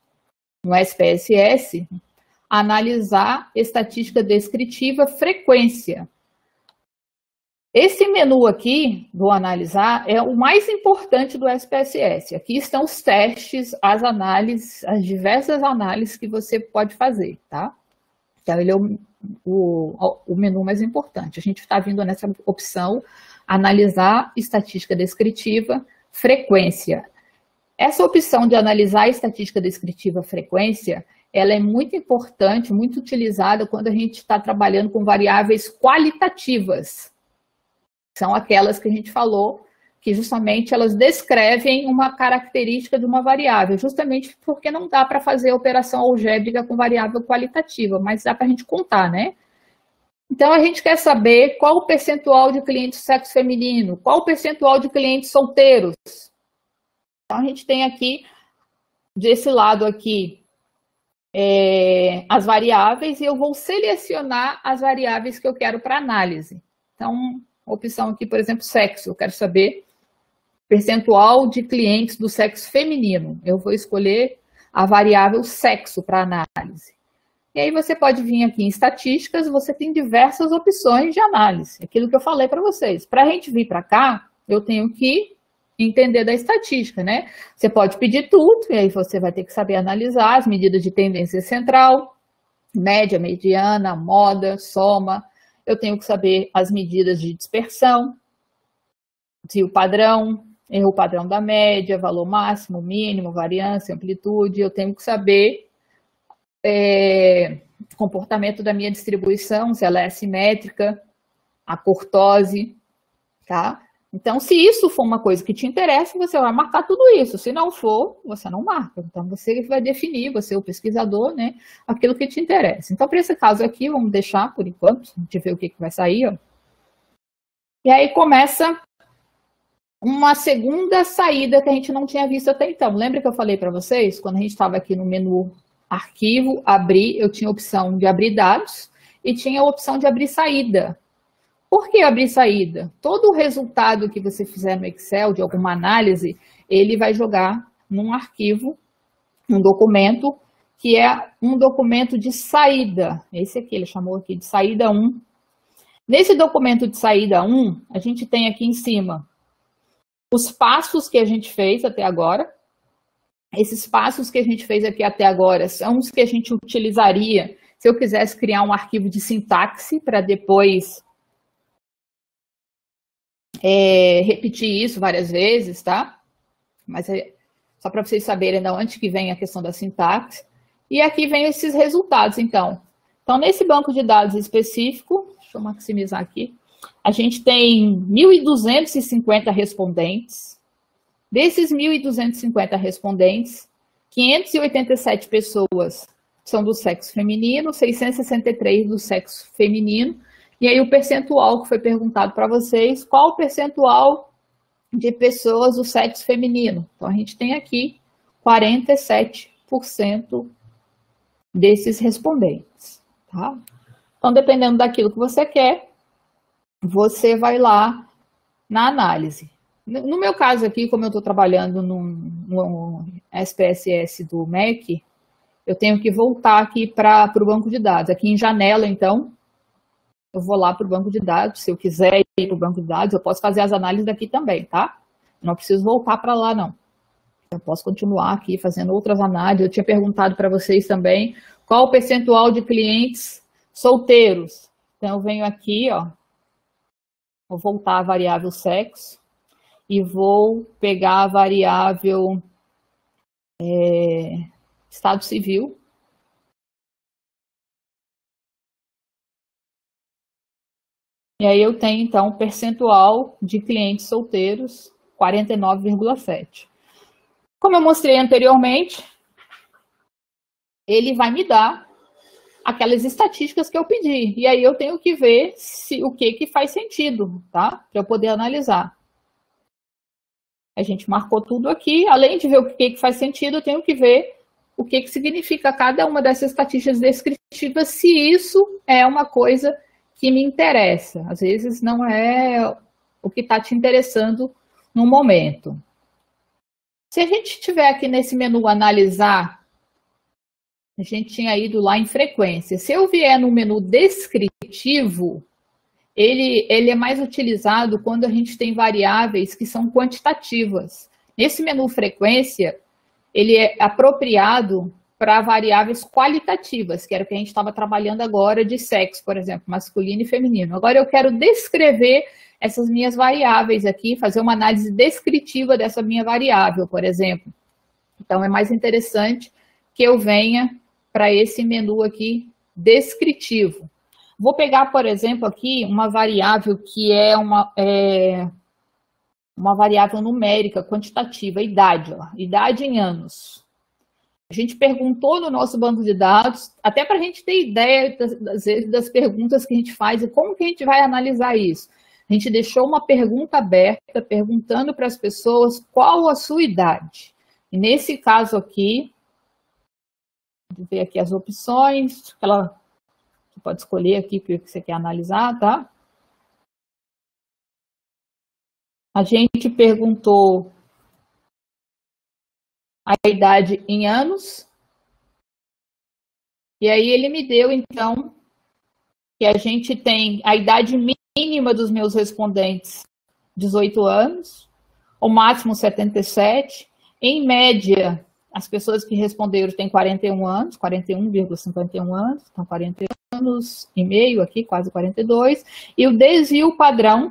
SPSS analisar estatística descritiva frequência. Esse menu aqui, do analisar, é o mais importante do SPSS. Aqui estão os testes, as análises, as diversas análises que você pode fazer, tá? Então, ele é o menu mais importante. A gente está vindo nessa opção, analisar estatística descritiva, frequência. Essa opção de analisar estatística descritiva, frequência, ela é muito importante, muito utilizada quando a gente está trabalhando com variáveis qualitativas. São aquelas que a gente falou, que justamente elas descrevem uma característica de uma variável, justamente porque não dá para fazer operação algébrica com variável qualitativa, mas dá para a gente contar, né? Então, a gente quer saber qual o percentual de clientes do sexo feminino, qual o percentual de clientes solteiros. Então, a gente tem aqui, desse lado aqui, as variáveis, e eu vou selecionar as variáveis que eu quero para análise. Então, opção aqui, por exemplo, sexo, eu quero saber percentual de clientes do sexo feminino. Eu vou escolher a variável sexo para análise. E aí você pode vir aqui em estatísticas, você tem diversas opções de análise. Aquilo que eu falei para vocês. Para a gente vir para cá, eu tenho que entender da estatística, né? Você pode pedir tudo, e aí você vai ter que saber analisar as medidas de tendência central, média, mediana, moda, soma. Eu tenho que saber as medidas de dispersão, o padrão, erro padrão da média, valor máximo, mínimo, variância, amplitude. Eu tenho que saber comportamento da minha distribuição, se ela é assimétrica, a cortose, tá? Então, se isso for uma coisa que te interessa, você vai marcar tudo isso. Se não for, você não marca. Então, você vai definir, você é o pesquisador, né, aquilo que te interessa. Então, para esse caso aqui, vamos deixar por enquanto, a gente vê o que vai sair, ó. E aí começa uma segunda saída que a gente não tinha visto até então. Lembra que eu falei para vocês? Quando a gente estava aqui no menu arquivo, abrir, eu tinha a opção de abrir dados e tinha a opção de abrir saída. Por que abrir saída? Todo o resultado que você fizer no Excel, de alguma análise, ele vai jogar num arquivo, um documento, que é um documento de saída. Esse aqui, ele chamou aqui de saída 1. Nesse documento de saída 1, a gente tem aqui em cima os passos que a gente fez até agora. Esses passos que a gente fez aqui até agora são os que a gente utilizaria se eu quisesse criar um arquivo de sintaxe para depois repetir isso várias vezes, tá? Mas só para vocês saberem de onde que vem a questão da sintaxe. E aqui vem esses resultados, então. Então, nesse banco de dados específico, deixa eu maximizar aqui, a gente tem 1.250 respondentes. Desses 1.250 respondentes, 587 pessoas são do sexo feminino, 663 do sexo feminino. E aí o percentual que foi perguntado para vocês, qual o percentual de pessoas do sexo feminino? Então, a gente tem aqui 47% desses respondentes, tá? Então, dependendo daquilo que você quer, você vai lá na análise. No meu caso aqui, como eu estou trabalhando no SPSS do MEC, eu tenho que voltar aqui para o banco de dados. Aqui em janela, então, eu vou lá para o banco de dados. Se eu quiser ir para o banco de dados, eu posso fazer as análises daqui também, tá? Não preciso voltar para lá, não. Eu posso continuar aqui fazendo outras análises. Eu tinha perguntado para vocês também qual o percentual de clientes solteiros. Então, eu venho aqui, ó, vou voltar a variável sexo e vou pegar a variável estado civil. E aí eu tenho, então, percentual de clientes solteiros, 49,7%. Como eu mostrei anteriormente, ele vai me dar aquelas estatísticas que eu pedi. E aí eu tenho que ver o que faz sentido, tá? Para eu poder analisar. A gente marcou tudo aqui. Além de ver o que faz sentido, eu tenho que ver o que significa cada uma dessas estatísticas descritivas, se isso é uma coisa que me interessa. Às vezes não é o que está te interessando no momento. Se a gente estiver aqui nesse menu analisar, a gente tinha ido lá em frequência. Se eu vier no menu descritivo, ele é mais utilizado quando a gente tem variáveis que são quantitativas. Nesse menu frequência, ele é apropriado para variáveis qualitativas, que era o que a gente estava trabalhando agora de sexo, por exemplo, masculino e feminino. Agora eu quero descrever essas minhas variáveis aqui, fazer uma análise descritiva dessa minha variável, por exemplo. Então, é mais interessante que eu venha para esse menu aqui, descritivo. Vou pegar, por exemplo, aqui uma variável que é uma variável numérica, quantitativa, idade, ó, idade em anos. A gente perguntou no nosso banco de dados, até para a gente ter ideia das perguntas que a gente faz e como que a gente vai analisar isso. A gente deixou uma pergunta aberta, perguntando para as pessoas qual a sua idade. E nesse caso aqui, vou ver aqui as opções, você pode escolher aqui o que você quer analisar, tá? A gente perguntou a idade em anos, e aí ele me deu, então, que a gente tem a idade mínima dos meus respondentes, 18 anos, o máximo 77, em média, as pessoas que responderam têm 41 anos, 41,51 anos, então 41 anos e meio aqui, quase 42, e o desvio padrão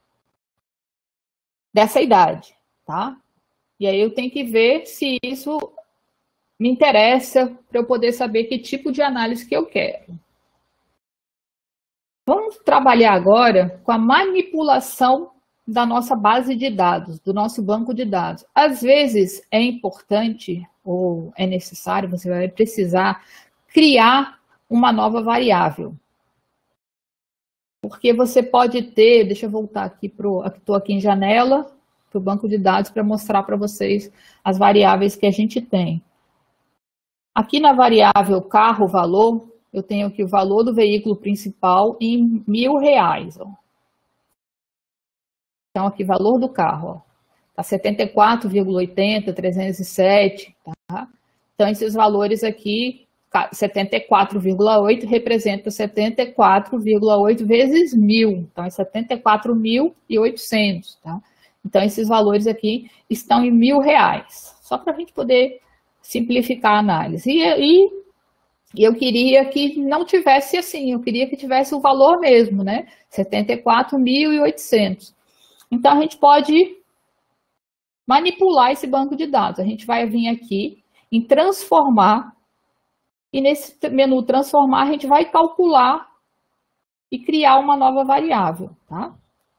dessa idade, tá? E aí eu tenho que ver se isso me interessa para eu poder saber que tipo de análise que eu quero. Vamos trabalhar agora com a manipulação da nossa base de dados, do nosso banco de dados. Às vezes é importante ou é necessário, você vai precisar criar uma nova variável. Porque você pode ter, deixa eu voltar aqui estou aqui em janela, para o banco de dados para mostrar para vocês as variáveis que a gente tem. Aqui na variável carro valor, eu tenho aqui o valor do veículo principal em R$1.000. Ó. Então, aqui, valor do carro, está 74,80, 307, tá? Então, esses valores aqui, 74,8 representa 74,8 vezes 1.000. Então, é 74.800, tá? Então, esses valores aqui estão em R$1.000, só para a gente poder simplificar a análise. E eu queria que não tivesse assim, eu queria que tivesse o valor mesmo, né? 74.800. Então, a gente pode manipular esse banco de dados. A gente vai vir aqui em transformar, e nesse menu transformar, a gente vai calcular e criar uma nova variável, tá?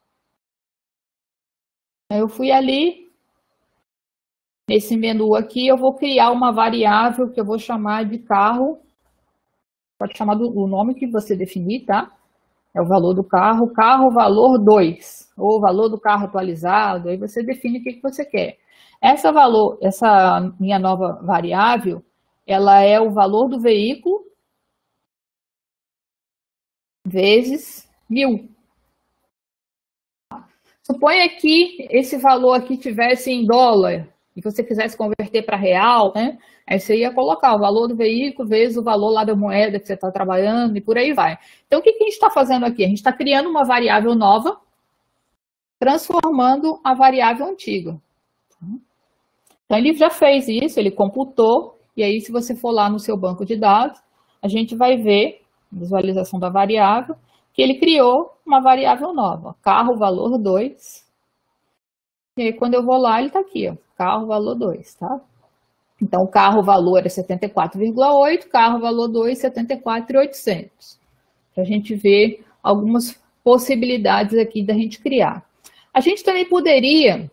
Eu fui ali, nesse menu aqui, eu vou criar uma variável que eu vou chamar de carro, pode chamar o nome que você definir, tá? É o valor do carro, carro valor 2, ou valor do carro atualizado, aí você define o que você quer. Essa minha nova variável, ela é o valor do veículo vezes 1.000. Suponha que esse valor aqui tivesse em dólar e você quisesse converter para real, né? Aí você ia colocar o valor do veículo vezes o valor lá da moeda que você está trabalhando e por aí vai. Então, o que a gente está fazendo aqui? A gente está criando uma variável nova, transformando a variável antiga. Então, ele já fez isso, ele computou, e aí, se você for lá no seu banco de dados, a gente vai ver, visualização da variável, que ele criou uma variável nova, carro valor 2. E aí, quando eu vou lá, ele está aqui, ó, carro valor 2, tá? Então, carro valor é 74,8, carro valor 2, 74,800. Para a gente ver algumas possibilidades aqui da gente criar. A gente também poderia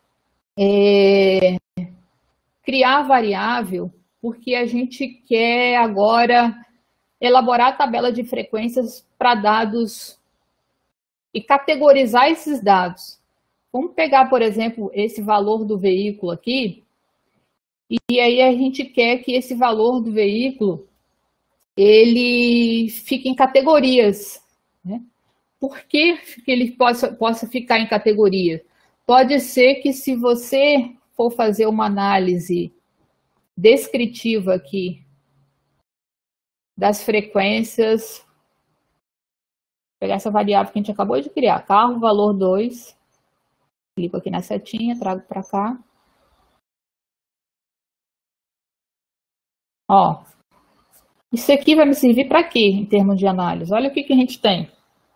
criar variável porque a gente quer agora elaborar a tabela de frequências para dados e categorizar esses dados. Vamos pegar, por exemplo, esse valor do veículo aqui, e aí a gente quer que esse valor do veículo ele fique em categorias, né? Por que ele possa ficar em categorias? Pode ser que se você for fazer uma análise descritiva aqui das frequências, vou pegar essa variável que a gente acabou de criar, carro valor 2, clico aqui na setinha, trago para cá. Ó, isso aqui vai me servir para quê em termos de análise? Olha o que a gente tem.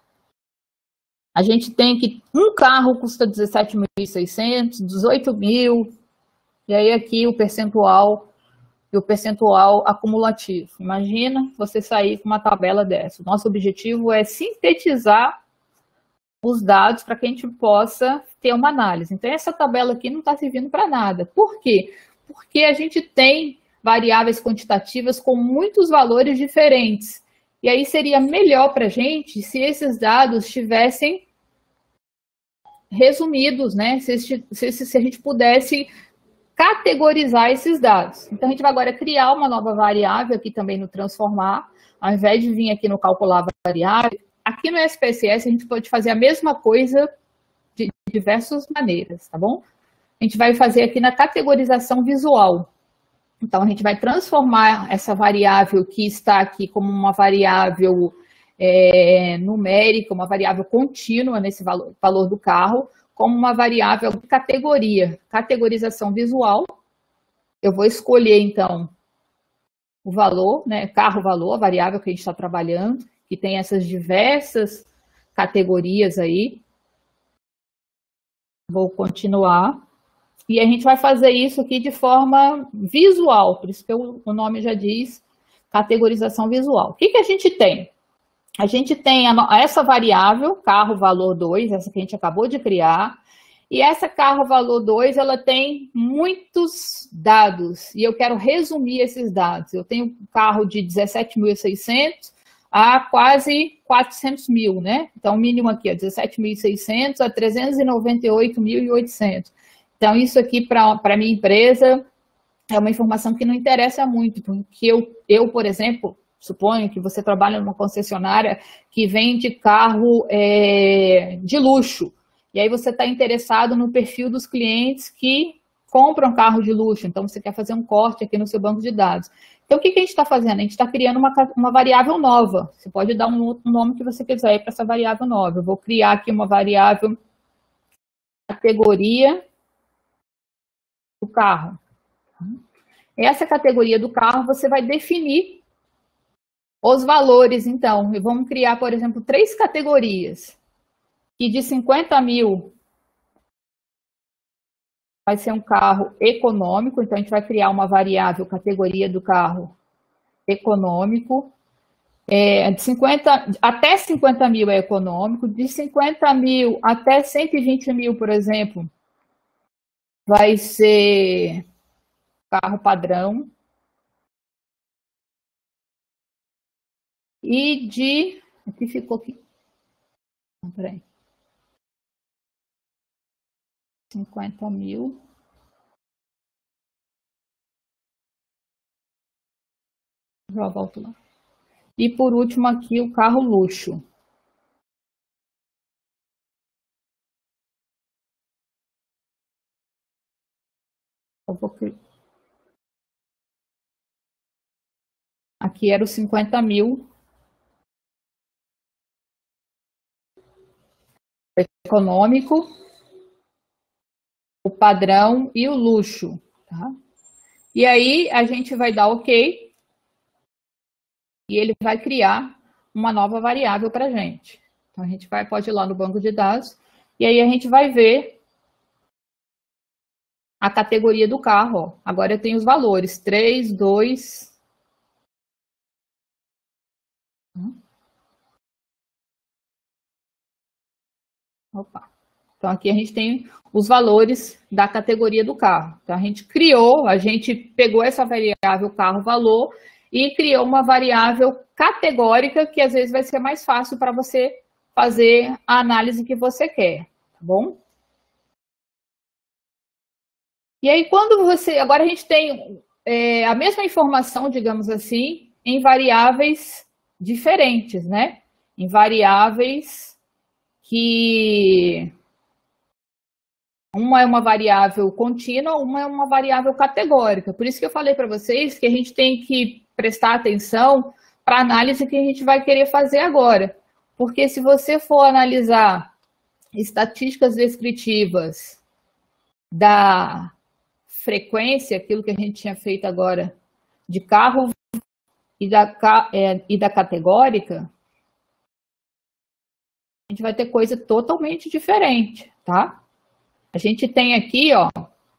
A gente tem que um carro custa 17.600, 18.000, e aí aqui o percentual e o percentual acumulativo. Imagina você sair com uma tabela dessa. O nosso objetivo é sintetizar os dados para que a gente possa ter uma análise. Então, essa tabela aqui não está servindo para nada. Por quê? Porque a gente tem variáveis quantitativas com muitos valores diferentes. E aí seria melhor para a gente se esses dados estivessem resumidos, né? Se a gente pudesse categorizar esses dados. Então, a gente vai agora criar uma nova variável aqui também no transformar, ao invés de vir aqui no calcular variável. Aqui no SPSS, a gente pode fazer a mesma coisa de diversas maneiras, tá bom? A gente vai fazer aqui na categorização visual. Então, a gente vai transformar essa variável que está aqui como uma variável numérica, uma variável contínua nesse valor do carro, como uma variável de categoria, categorização visual. Eu vou escolher, então, o valor, né, carro-valor, a variável que a gente está trabalhando, que tem essas diversas categorias aí. Vou continuar. E a gente vai fazer isso aqui de forma visual, por isso que o nome já diz categorização visual. O que a gente tem? A gente tem essa variável, carro-valor 2, essa que a gente acabou de criar, e essa carro-valor 2, ela tem muitos dados, e eu quero resumir esses dados. Eu tenho um carro de 17.600 a quase 400.000, né? Então, o mínimo aqui é 17.600 a 398.800. Então, isso aqui para a minha empresa é uma informação que não interessa muito, porque eu, por exemplo, suponho que você trabalha numa concessionária que vende carro de luxo, e aí você está interessado no perfil dos clientes que compram carro de luxo, então você quer fazer um corte aqui no seu banco de dados. Então, o que a gente está fazendo? A gente está criando uma variável nova. Você pode dar um nome que você quiser para essa variável nova. Eu vou criar aqui uma variável categoria do carro. Essa categoria do carro, você vai definir os valores, então. E vamos criar, por exemplo, 3 categorias. E de 50.000 vai ser um carro econômico, então a gente vai criar uma variável categoria do carro econômico. Até 50.000 é econômico, de 50.000 até 120.000, por exemplo, vai ser carro padrão. E de... Aqui ficou aqui. Peraí. 50.000. Já volto lá. E por último aqui o carro luxo. Aqui era os 50 mil. Econômico, o padrão e o luxo. Tá? E aí a gente vai dar OK e ele vai criar uma nova variável para a gente. Então a gente pode ir lá no banco de dados e aí a gente vai ver a categoria do carro. Ó. Agora eu tenho os valores 3, 2. Opa. Então, aqui a gente tem os valores da categoria do carro. Então, a gente pegou essa variável carro-valor e criou uma variável categórica que às vezes vai ser mais fácil para você fazer a análise que você quer, tá bom? E aí, agora a gente tem a mesma informação, digamos assim, em variáveis diferentes, né? Em variáveis que uma é uma variável contínua, uma é uma variável categórica. Por isso que eu falei para vocês que a gente tem que prestar atenção para a análise que a gente vai querer fazer agora. Porque se você for analisar estatísticas descritivas da frequência, aquilo que a gente tinha feito agora, de carro e da categórica, a gente vai ter coisa totalmente diferente, tá? A gente tem aqui, ó,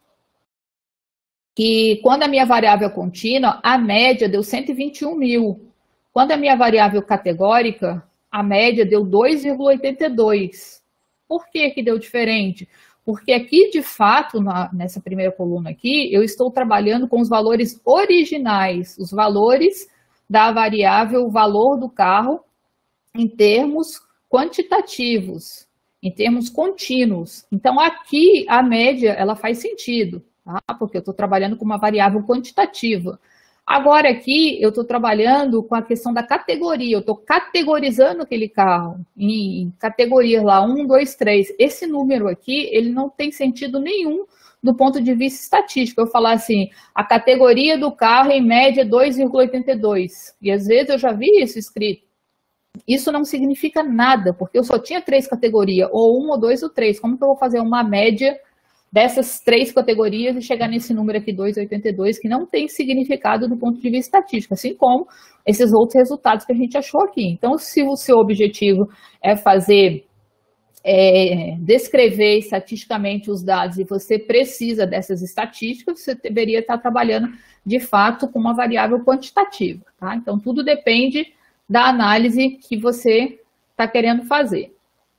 que quando a minha variável é contínua, a média deu 121 mil. Quando a minha variável categórica, a média deu 2,82. Por que que deu diferente? Porque aqui, de fato, nessa primeira coluna aqui, eu estou trabalhando com os valores originais, os valores da variável valor do carro em termos quantitativos, em termos contínuos. Então, aqui, a média, ela faz sentido, tá? Porque eu estou trabalhando com uma variável quantitativa. Agora, aqui, eu estou trabalhando com a questão da categoria, eu estou categorizando aquele carro em categorias lá, 1, 2, 3. Esse número aqui, ele não tem sentido nenhum do ponto de vista estatístico. Eu falar assim, a categoria do carro, em média, 2,82. E, às vezes, eu já vi isso escrito. Isso não significa nada, porque eu só tinha 3 categorias, ou 1, ou 2, ou 3. Como que eu vou fazer uma média dessas 3 categorias e chegar nesse número aqui, 2,82, que não tem significado do ponto de vista estatístico, assim como esses outros resultados que a gente achou aqui. Então, se o seu objetivo é descrever estatisticamente os dados e você precisa dessas estatísticas, você deveria estar trabalhando, de fato, com uma variável quantitativa, tá? Então, tudo depende da análise que você está querendo fazer.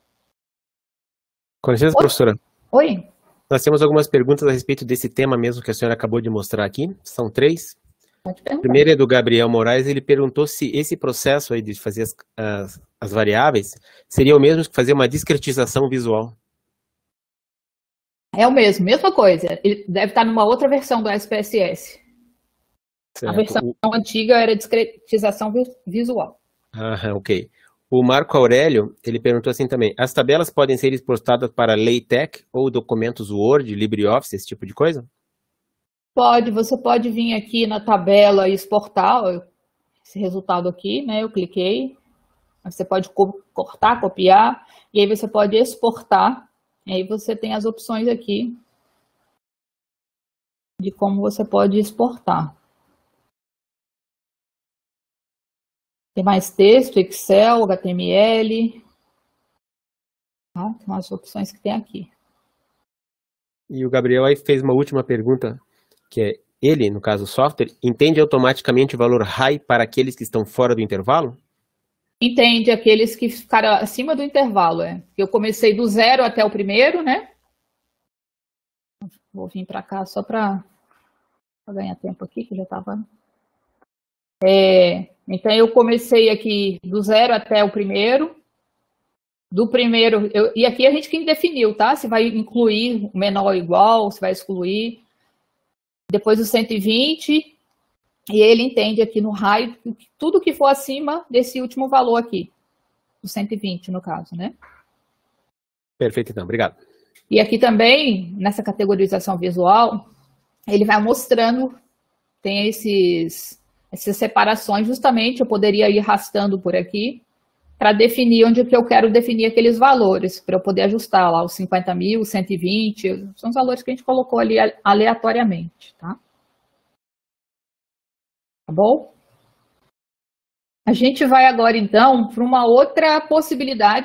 Com licença, professora. Oi. Nós temos algumas perguntas a respeito desse tema mesmo que a senhora acabou de mostrar aqui. São 3. A primeira é do Gabriel Moraes. Ele perguntou se esse processo aí de fazer as variáveis seria o mesmo que fazer uma discretização visual. É o mesmo, mesma coisa. Ele deve estar numa outra versão do SPSS. Certo. A versão antiga era discretização visual. Ah, ok. O Marco Aurélio, ele perguntou assim também, as tabelas podem ser exportadas para LaTeX ou documentos Word, LibreOffice, esse tipo de coisa? Pode, você pode vir aqui na tabela e exportar esse resultado aqui, né? Eu cliquei, você pode cortar, copiar, e aí você pode exportar, e aí você tem as opções aqui de como você pode exportar. Tem mais texto, Excel, HTML. Tá? São as opções que tem aqui. E o Gabriel aí fez uma última pergunta, que é, ele, no caso o software, entende automaticamente o valor high para aqueles que estão fora do intervalo? Entende aqueles que ficaram acima do intervalo. Eu comecei do 0 até o primeiro, né? Vou vir para cá só para ganhar tempo aqui, que já estava... Então, eu comecei aqui do 0 até o primeiro. Do primeiro, e aqui a gente que definiu, tá? Se vai incluir o menor ou igual, se vai excluir. Depois o 120, E ele entende aqui no raio tudo que for acima desse último valor aqui, do 120 no caso, né? Perfeito, então. Obrigado. E aqui também, nessa categorização visual, ele vai mostrando, tem essas separações, justamente eu poderia ir arrastando por aqui para definir onde que eu quero definir aqueles valores, para eu poder ajustar lá os 50 mil, 120, são os valores que a gente colocou ali aleatoriamente, tá? Tá bom? A gente vai agora, então, para uma outra possibilidade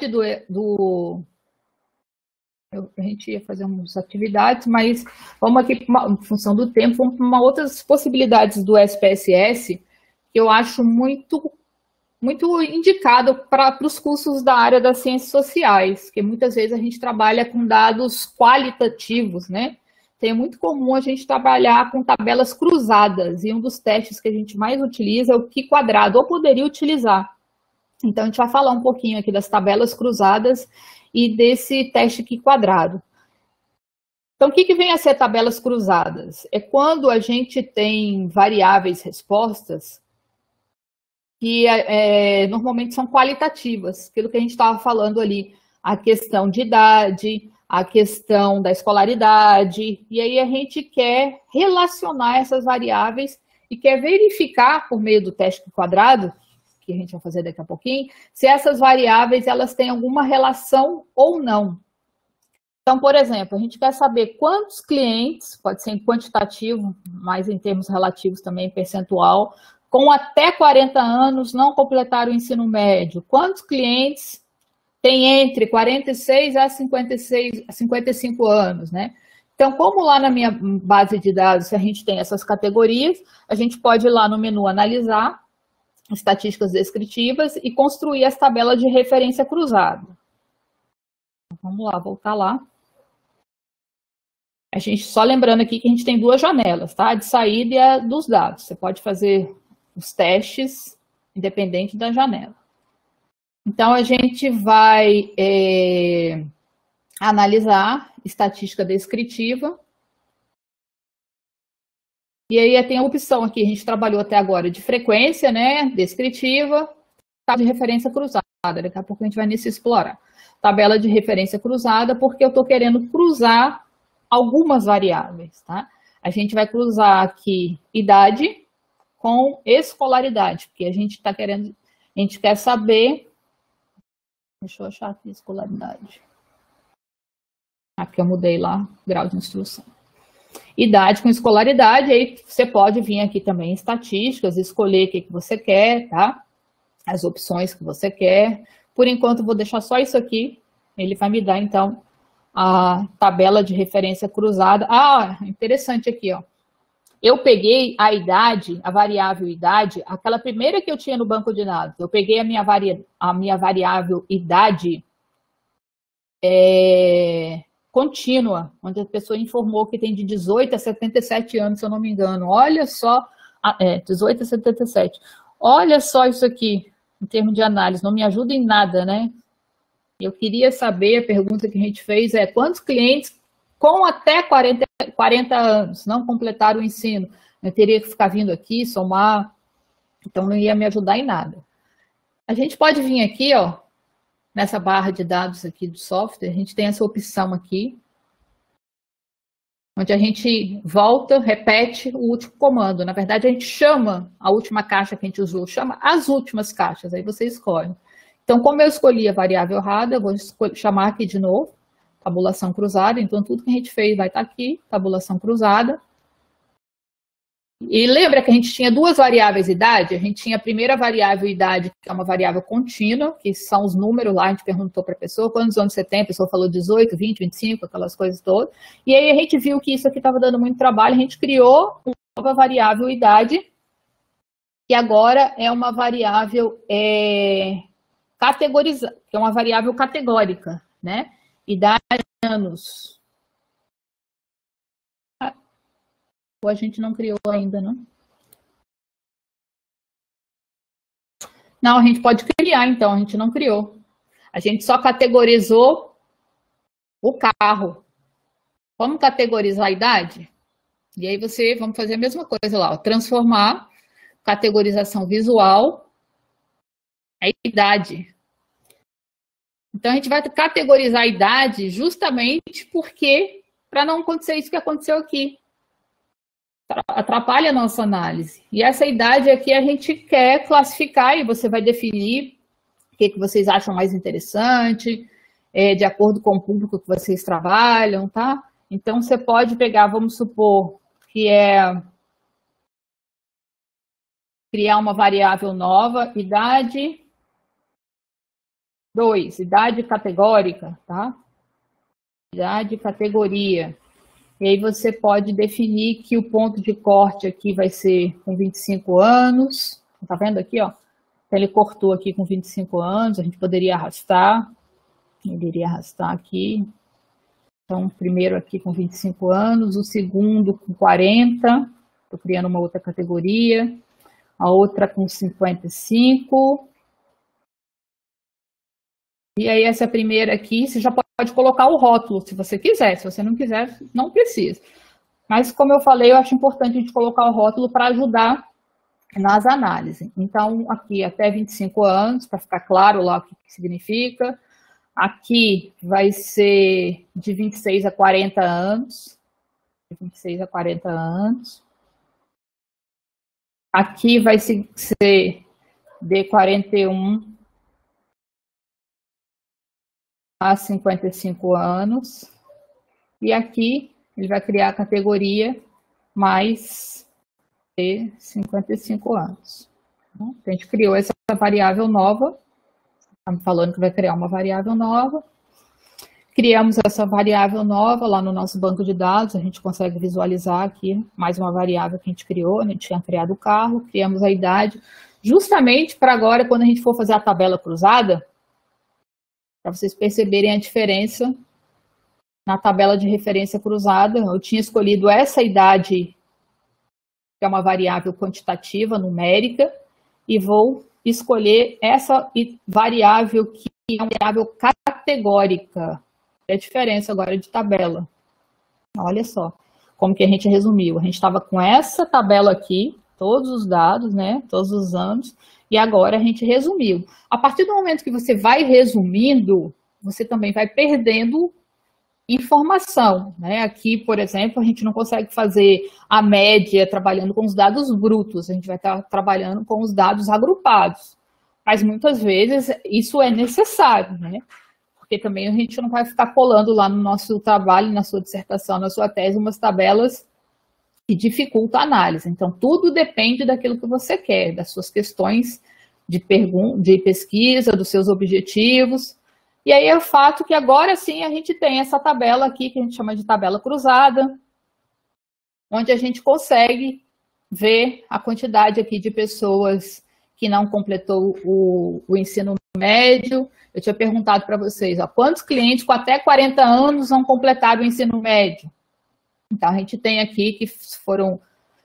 a gente ia fazer umas atividades, mas vamos aqui, em função do tempo, vamos para uma outras possibilidades do SPSS, que eu acho muito indicado para os cursos da área das ciências sociais, que muitas vezes a gente trabalha com dados qualitativos, né? Então, é muito comum a gente trabalhar com tabelas cruzadas, e um dos testes que a gente mais utiliza é o Q-quadrado, ou poderia utilizar. Então, a gente vai falar um pouquinho aqui das tabelas cruzadas e desse teste Q-quadrado. Então, o que vem a ser tabelas cruzadas? É quando a gente tem variáveis respostas que normalmente são qualitativas, aquilo que a gente estava falando ali, a questão de idade, a questão da escolaridade, e aí a gente quer relacionar essas variáveis e quer verificar, por meio do teste quadrado, que a gente vai fazer daqui a pouquinho, se essas variáveis elas têm alguma relação ou não. Então, por exemplo, a gente quer saber quantos clientes, pode ser em quantitativo, mas em termos relativos também, percentual, com até 40 anos não completaram o ensino médio. Quantos clientes têm entre 46 a 55 anos, né? Então, como lá na minha base de dados a gente tem essas categorias, a gente pode ir lá no menu analisar estatísticas descritivas e construir as tabelas de referência cruzada. Vamos lá, voltar lá. A gente, só lembrando aqui que a gente tem duas janelas, tá? A de saída e a dos dados. Você pode fazer os testes independente da janela. Então, a gente vai analisar estatística descritiva. E aí tem a opção aqui, a gente trabalhou até agora de frequência, né? Descritiva, tabela de referência cruzada. Daqui a pouco a gente vai nesse explorar. Tabela de referência cruzada, porque eu estou querendo cruzar algumas variáveis, tá? A gente vai cruzar aqui idade com escolaridade, porque a gente está querendo, a gente quer saber. Deixa eu achar aqui escolaridade. Aqui eu mudei lá, grau de instrução. Idade com escolaridade, aí você pode vir aqui também em estatísticas, escolher o que você quer, tá? As opções que você quer. Por enquanto, vou deixar só isso aqui. Ele vai me dar, então, a tabela de referência cruzada. Ah, interessante aqui, ó. Eu peguei a idade, a variável idade, aquela primeira que eu tinha no banco de dados. Eu peguei a minha variável idade contínua, onde a pessoa informou que tem de 18 a 77 anos, se eu não me engano. Olha só, 18 a 77. Olha só isso aqui, em termos de análise, não me ajuda em nada, né? Eu queria saber, a pergunta que a gente fez é quantos clientes com até 40 anos não completaram o ensino? Eu teria que ficar vindo aqui, somar, então não ia me ajudar em nada. A gente pode vir aqui, ó, nessa barra de dados aqui do software, a gente tem essa opção aqui, onde a gente volta, repete o último comando. Na verdade, a gente chama a última caixa que a gente usou, chama as últimas caixas, aí você escolhe. Então, como eu escolhi a variável errada, eu vou chamar aqui de novo, tabulação cruzada. Então, tudo que a gente fez vai estar aqui, tabulação cruzada. E lembra que a gente tinha duas variáveis idade? A gente tinha a primeira variável idade, que é uma variável contínua, que são os números lá, a gente perguntou para a pessoa quantos anos você tem, a pessoa falou 18, 20, 25, aquelas coisas todas. E aí a gente viu que isso aqui estava dando muito trabalho, a gente criou uma nova variável idade, que agora é uma variável categorizada, que é uma variável categórica, né? Idade, anos. Ou a gente não criou ainda, não? Não, a gente pode criar, então, a gente não criou. A gente só categorizou o carro. Vamos categorizar a idade? E aí vamos fazer a mesma coisa lá, ó, transformar categorização visual, a idade. Então, a gente vai categorizar a idade justamente porque, para não acontecer isso que aconteceu aqui. Atrapalha a nossa análise. E essa idade aqui a gente quer classificar e você vai definir o que vocês acham mais interessante, de acordo com o público que vocês trabalham, tá? Então, você pode pegar, vamos supor, que é criar uma variável nova, idade 2, idade categórica, tá? Idade categoria. E aí você pode definir que o ponto de corte aqui vai ser com 25 anos. Tá vendo aqui, ó? Então, ele cortou aqui com 25 anos, a gente poderia arrastar. Ele iria arrastar aqui. Então, o primeiro aqui com 25 anos, o segundo com 40. Estou criando uma outra categoria. A outra com 55. E aí, essa primeira aqui, você já pode colocar o rótulo, se você quiser. Se você não quiser, não precisa. Mas, como eu falei, eu acho importante a gente colocar o rótulo para ajudar nas análises. Então, aqui, até 25 anos, para ficar claro lá o que significa. Aqui vai ser de 26 a 40 anos. De 26 a 40 anos. Aqui vai ser de 41 a 55 anos. E aqui ele vai criar a categoria mais de 55 anos. Então, a gente criou essa variável nova. Estamos falando que vai criar uma variável nova. Criamos essa variável nova lá no nosso banco de dados. A gente consegue visualizar aqui mais uma variável que a gente criou. A gente tinha criado o carro, criamos a idade. Justamente para agora, quando a gente for fazer a tabela cruzada, para vocês perceberem a diferença na tabela de referência cruzada. Eu tinha escolhido essa idade, que é uma variável quantitativa, numérica, e vou escolher essa variável que é uma variável categórica. É a diferença agora de tabela. Olha só como que a gente resumiu. A gente estava com essa tabela aqui, todos os dados, né, todos os anos, e agora a gente resumiu. A partir do momento que você vai resumindo, você também vai perdendo informação, né? Aqui, por exemplo, a gente não consegue fazer a média trabalhando com os dados brutos, a gente vai estar trabalhando com os dados agrupados. Mas muitas vezes isso é necessário, né? Porque também a gente não vai ficar colando lá no nosso trabalho, na sua dissertação, na sua tese, umas tabelas que dificultam a análise. Então, tudo depende daquilo que você quer, das suas questões de pesquisa, dos seus objetivos. E aí é o fato que agora sim a gente tem essa tabela aqui, que a gente chama de tabela cruzada, onde a gente consegue ver a quantidade aqui de pessoas que não completou o ensino médio. Eu tinha perguntado para vocês, ó, quantos clientes com até 40 anos não completaram o ensino médio? Então, a gente tem aqui que foram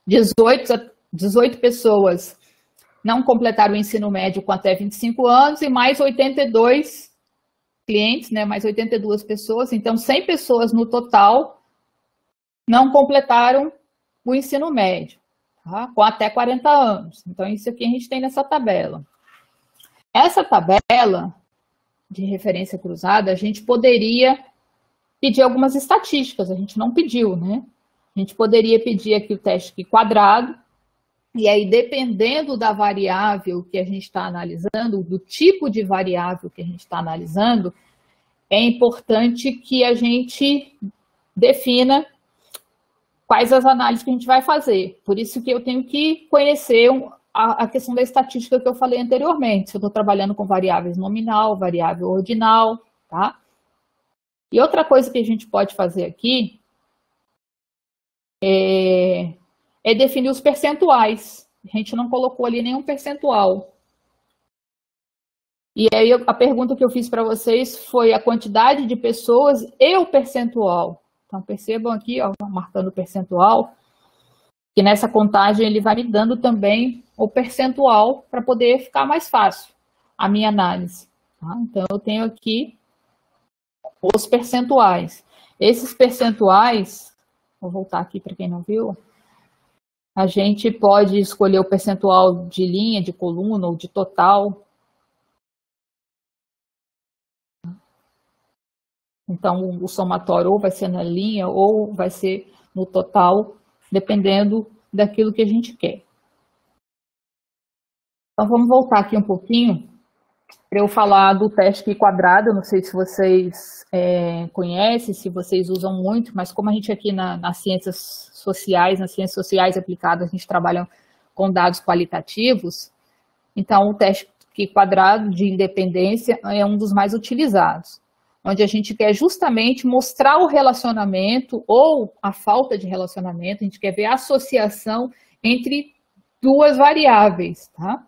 18 pessoas não completaram o ensino médio com até 25 anos e mais 82 clientes, né, mais 82 pessoas. Então, 100 pessoas no total não completaram o ensino médio, tá? Com até 40 anos. Então, isso aqui a gente tem nessa tabela. Essa tabela de referência cruzada, a gente poderia pedir algumas estatísticas, a gente não pediu, né? A gente poderia pedir aqui o teste quadrado, e aí, dependendo da variável que a gente está analisando, do tipo de variável que a gente está analisando, é importante que a gente defina quais as análises que a gente vai fazer. Por isso que eu tenho que conhecer a questão da estatística que eu falei anteriormente. Se eu estou trabalhando com variáveis nominal, variável ordinal, tá? E outra coisa que a gente pode fazer aqui é definir os percentuais. A gente não colocou ali nenhum percentual. E aí a pergunta que eu fiz para vocês foi a quantidade de pessoas e o percentual. Então percebam aqui, ó, marcando o percentual, que nessa contagem ele vai me dando também o percentual para poder ficar mais fácil a minha análise. Tá? Então eu tenho aqui os percentuais. Esses percentuais, vou voltar aqui para quem não viu, A gente pode escolher o percentual de linha, de coluna ou de total. Então, o somatório ou vai ser na linha ou vai ser no total, dependendo daquilo que a gente quer. Então, vamos voltar aqui um pouquinho para eu falar do teste QI quadrado. Eu não sei se vocês conhecem, se vocês usam muito, mas como a gente aqui nas ciências sociais aplicadas, a gente trabalha com dados qualitativos, então o teste QI quadrado de independência é um dos mais utilizados, onde a gente quer justamente mostrar o relacionamento ou a falta de relacionamento, a gente quer ver a associação entre duas variáveis, tá?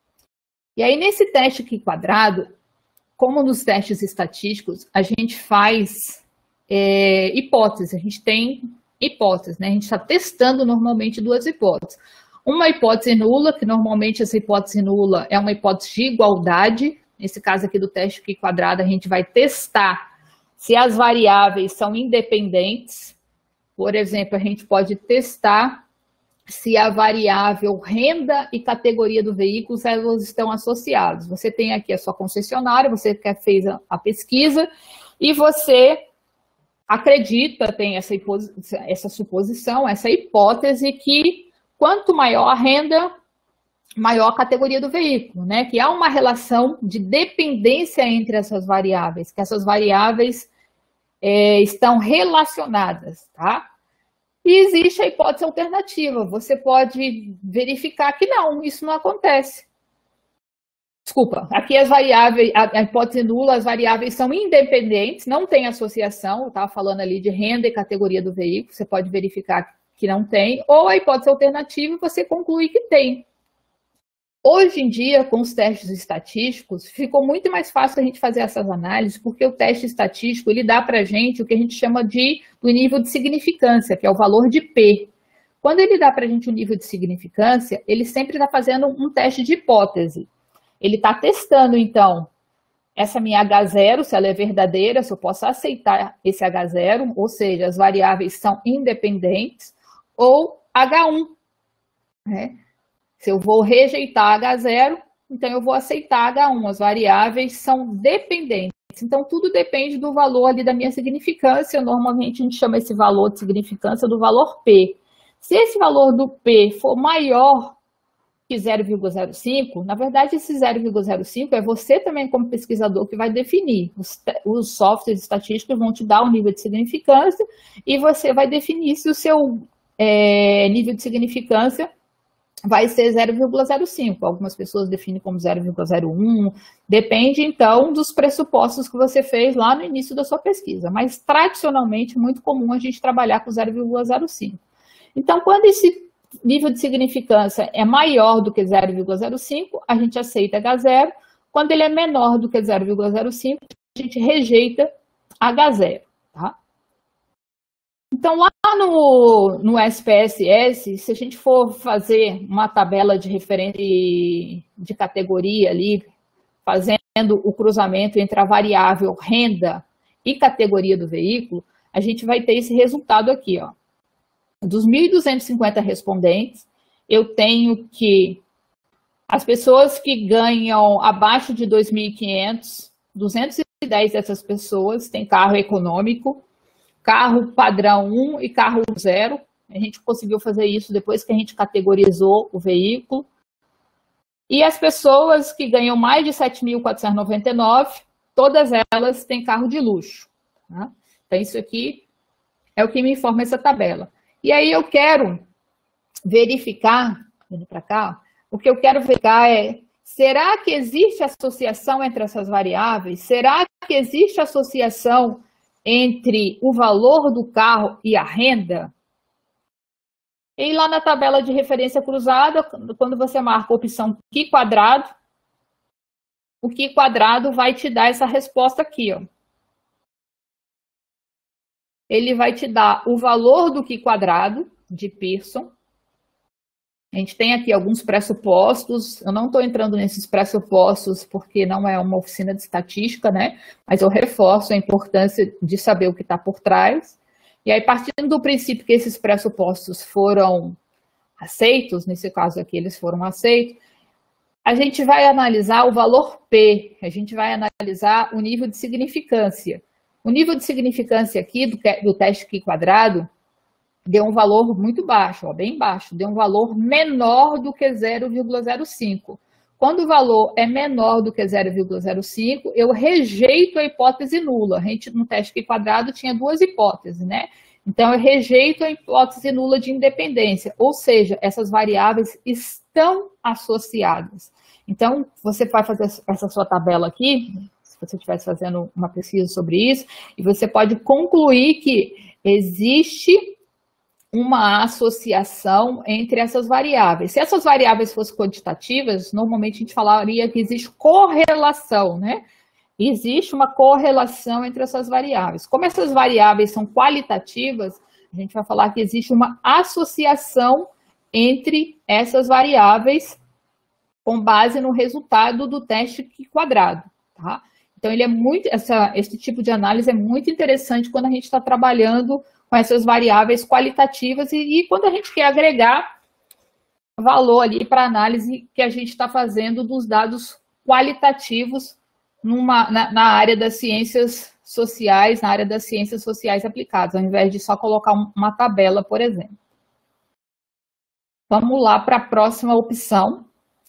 E aí, nesse teste QI quadrado, como nos testes estatísticos, a gente faz hipóteses, a gente tem hipóteses, né? A gente está testando normalmente duas hipóteses. Uma hipótese nula, que normalmente essa hipótese nula é uma hipótese de igualdade. Nesse caso aqui do teste QI quadrado, a gente vai testar se as variáveis são independentes. Por exemplo, a gente pode testar se a variável renda e categoria do veículo, elas estão associadas. Você tem aqui a sua concessionária, você que fez a pesquisa e você acredita, tem essa suposição, essa hipótese que quanto maior a renda, maior a categoria do veículo, né? Que há uma relação de dependência entre essas variáveis, que essas variáveis estão relacionadas, tá? E existe a hipótese alternativa. Você pode verificar que não, isso não acontece. Desculpa, aqui as variáveis, a hipótese nula, as variáveis são independentes, não tem associação. Eu estava falando ali de renda e categoria do veículo, você pode verificar que não tem. Ou a hipótese alternativa, você conclui que tem. Hoje em dia, com os testes estatísticos, ficou muito mais fácil a gente fazer essas análises, porque o teste estatístico ele dá para a gente o que a gente chama do nível de significância, que é o valor de P. Quando ele dá para a gente o nível de significância, ele sempre está fazendo um teste de hipótese. Ele está testando, então, essa minha H0, se ela é verdadeira, se eu posso aceitar esse H0, ou seja, as variáveis são independentes, ou H1, né? Se eu vou rejeitar H0, então eu vou aceitar H1. As variáveis são dependentes. Então, tudo depende do valor ali da minha significância. Normalmente, a gente chama esse valor de significância do valor P. Se esse valor do P for maior que 0,05, na verdade, esse 0,05 é você também, como pesquisador, que vai definir. Os softwares estatísticos vão te dar um nível de significância e você vai definir se o seu nível de significância vai ser 0,05. Algumas pessoas definem como 0,01. Depende, então, dos pressupostos que você fez lá no início da sua pesquisa. Mas, tradicionalmente, é muito comum a gente trabalhar com 0,05. Então, quando esse nível de significância é maior do que 0,05, a gente aceita H0. Quando ele é menor do que 0,05, a gente rejeita H0, tá? Então, lá no SPSS, se a gente for fazer uma tabela de referência de categoria ali, fazendo o cruzamento entre a variável renda e categoria do veículo, a gente vai ter esse resultado aqui, ó. Dos 1.250 respondentes, eu tenho que as pessoas que ganham abaixo de 2.500, 210 dessas pessoas têm carro econômico, carro padrão 1 e carro 0. A gente conseguiu fazer isso depois que a gente categorizou o veículo. E as pessoas que ganham mais de 7.499, todas elas têm carro de luxo, tá? Então, isso aqui é o que me informa essa tabela. E aí eu quero verificar, vindo para cá, o que eu quero verificar é, será que existe associação entre essas variáveis? Será que existe associação entre o valor do carro e a renda? E lá na tabela de referência cruzada, quando você marca a opção QI quadrado, o QI quadrado vai te dar essa resposta aqui, ó. Ele vai te dar o valor do QI quadrado de Pearson. A gente tem aqui alguns pressupostos. Eu não estou entrando nesses pressupostos porque não é uma oficina de estatística, né? Mas eu reforço a importância de saber o que está por trás. E aí, partindo do princípio que esses pressupostos foram aceitos, nesse caso aqui eles foram aceitos, a gente vai analisar o valor P, a gente vai analisar o nível de significância. O nível de significância aqui do teste Q quadrado deu um valor muito baixo, ó, bem baixo, deu um valor menor do que 0,05. Quando o valor é menor do que 0,05, eu rejeito a hipótese nula. A gente, no teste Q quadrado, tinha duas hipóteses, né? Então, eu rejeito a hipótese nula de independência, ou seja, essas variáveis estão associadas. Então, você vai fazer essa sua tabela aqui, se você estivesse fazendo uma pesquisa sobre isso, e você pode concluir que existe uma associação entre essas variáveis. Se essas variáveis fossem quantitativas, normalmente a gente falaria que existe correlação, né? Existe uma correlação entre essas variáveis. Como essas variáveis são qualitativas, a gente vai falar que existe uma associação entre essas variáveis com base no resultado do teste Q quadrado, tá? Então, esse tipo de análise é muito interessante quando a gente está trabalhando com essas variáveis qualitativas e quando a gente quer agregar valor ali para a análise que a gente está fazendo dos dados qualitativos na área das ciências sociais, na área das ciências sociais aplicadas, ao invés de só colocar uma tabela, por exemplo. Vamos lá para a próxima opção.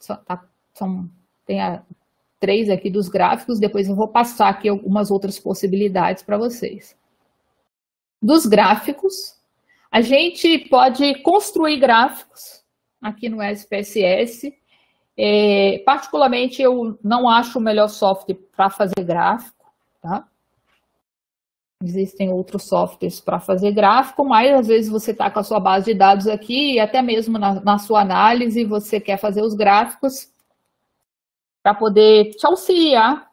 Tem 3 aqui dos gráficos, depois eu vou passar aqui algumas outras possibilidades para vocês. Dos gráficos, a gente pode construir gráficos aqui no SPSS. Particularmente, eu não acho o melhor software para fazer gráfico, tá? Existem outros softwares para fazer gráfico, mas às vezes você está com a sua base de dados aqui e até mesmo na sua análise você quer fazer os gráficos para poder te auxiliar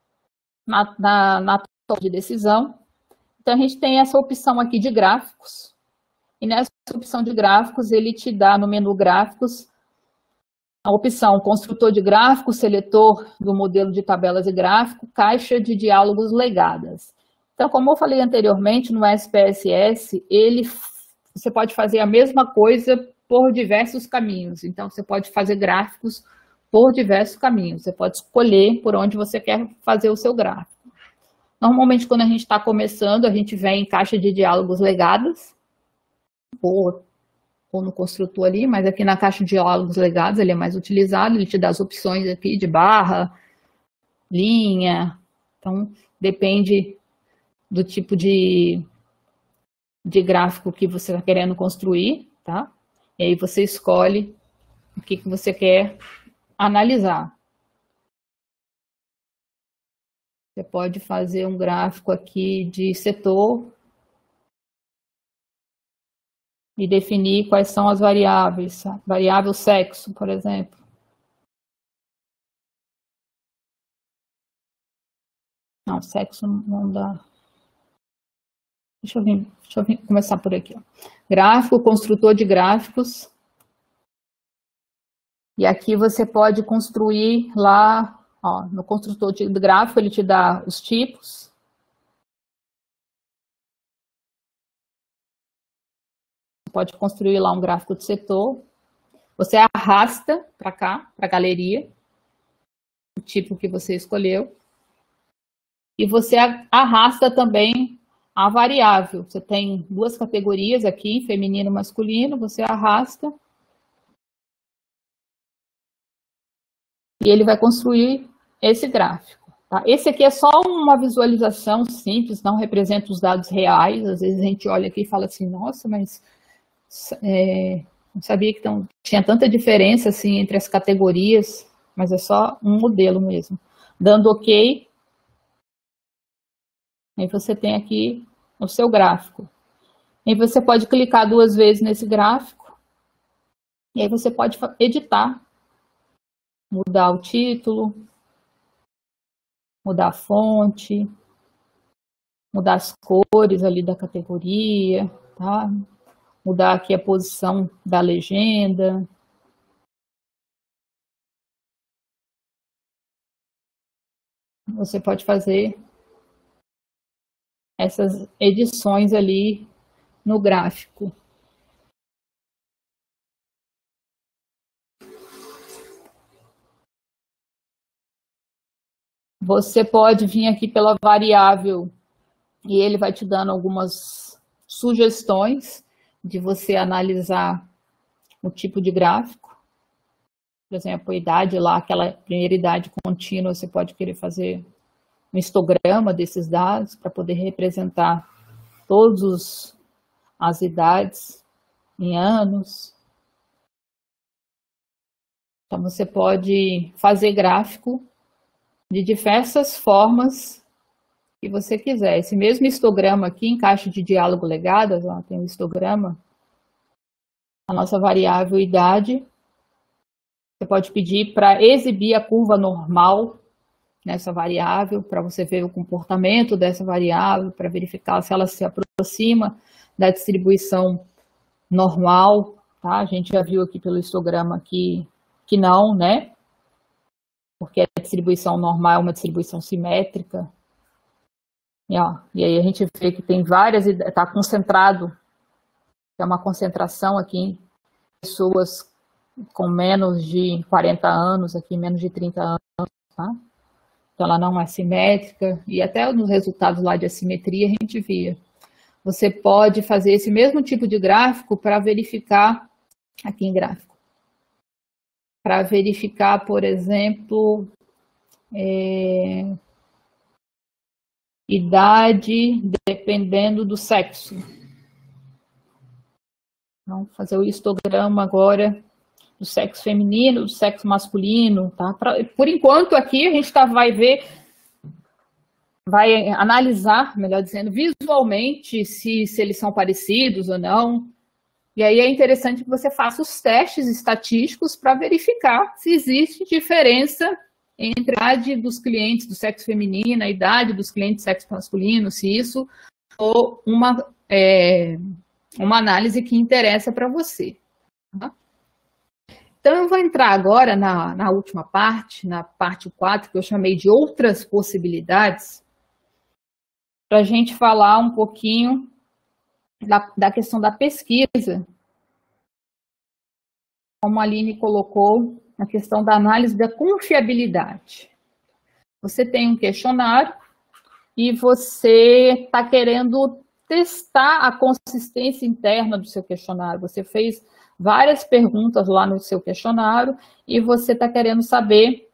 na toma de decisão. Então, a gente tem essa opção aqui de gráficos. E nessa opção de gráficos, ele te dá no menu gráficos a opção construtor de gráficos, seletor do modelo de tabelas e gráfico, caixa de diálogos legadas. Então, como eu falei anteriormente, no SPSS, você pode fazer a mesma coisa por diversos caminhos. Então, você pode fazer gráficos por diversos caminhos. Você pode escolher por onde você quer fazer o seu gráfico. Normalmente, quando a gente está começando, a gente vem em caixa de diálogos legadas, ou no construtor ali, mas aqui na caixa de diálogos legados ele é mais utilizado, ele te dá as opções aqui de barra, linha, então depende do tipo de gráfico que você está querendo construir, tá? E aí você escolhe o que você quer analisar. Você pode fazer um gráfico aqui de setor e definir quais são as variáveis. Variável sexo, por exemplo. Não, sexo não dá. Deixa eu começar por aqui. Ó. Gráfico, construtor de gráficos. E aqui você pode construir lá, ó, no construtor de gráfico, ele te dá os tipos. Você pode construir lá um gráfico de setor. Você arrasta para cá, para a galeria, o tipo que você escolheu. E você arrasta também a variável. Você tem 2 categorias aqui, feminino e masculino, você arrasta. E ele vai construir esse gráfico. Tá? Esse aqui é só uma visualização simples, não representa os dados reais. Às vezes a gente olha aqui e fala assim, nossa, mas não sabia que tinha tanta diferença assim, entre as categorias, mas é só um modelo mesmo. Dando OK, aí você tem aqui o seu gráfico. E você pode clicar 2 vezes nesse gráfico, e aí você pode editar. Mudar o título, mudar a fonte, mudar as cores ali da categoria, tá? Mudar aqui a posição da legenda. Você pode fazer essas edições ali no gráfico. Você pode vir aqui pela variável e ele vai te dando algumas sugestões de você analisar o tipo de gráfico. Por exemplo, a idade lá, aquela primeira idade contínua, você pode querer fazer um histograma desses dados para poder representar todas as idades em anos. Então, você pode fazer gráfico de diversas formas que você quiser. Esse mesmo histograma aqui, em caixa de diálogo legadas, ó, tem um histograma, a nossa variável idade. Você pode pedir para exibir a curva normal nessa variável, para você ver o comportamento dessa variável, para verificar se ela se aproxima da distribuição normal, tá? A gente já viu aqui pelo histograma que não, né? Porque a distribuição normal é uma distribuição simétrica. E aí a gente vê que tem várias, está concentrado, é uma concentração aqui em pessoas com menos de 40 anos, aqui menos de 30 anos, tá? Então ela não é simétrica, e até nos resultados lá de assimetria a gente via. Você pode fazer esse mesmo tipo de gráfico para verificar, aqui em gráfico, para verificar, por exemplo, idade dependendo do sexo. Vamos fazer o histograma agora do sexo feminino, do sexo masculino, tá? Por enquanto aqui a gente vai analisar, melhor dizendo, visualmente se eles são parecidos ou não. E aí é interessante que você faça os testes estatísticos para verificar se existe diferença entre a idade dos clientes do sexo feminino, a idade dos clientes do sexo masculino, se isso for uma análise que interessa para você. Tá? Então, eu vou entrar agora na última parte, na parte 4, que eu chamei de outras possibilidades, para a gente falar um pouquinho da questão da pesquisa, como a Aline colocou, a questão da análise da confiabilidade. Você tem um questionário e você está querendo testar a consistência interna do seu questionário. Você fez várias perguntas lá no seu questionário e você está querendo saber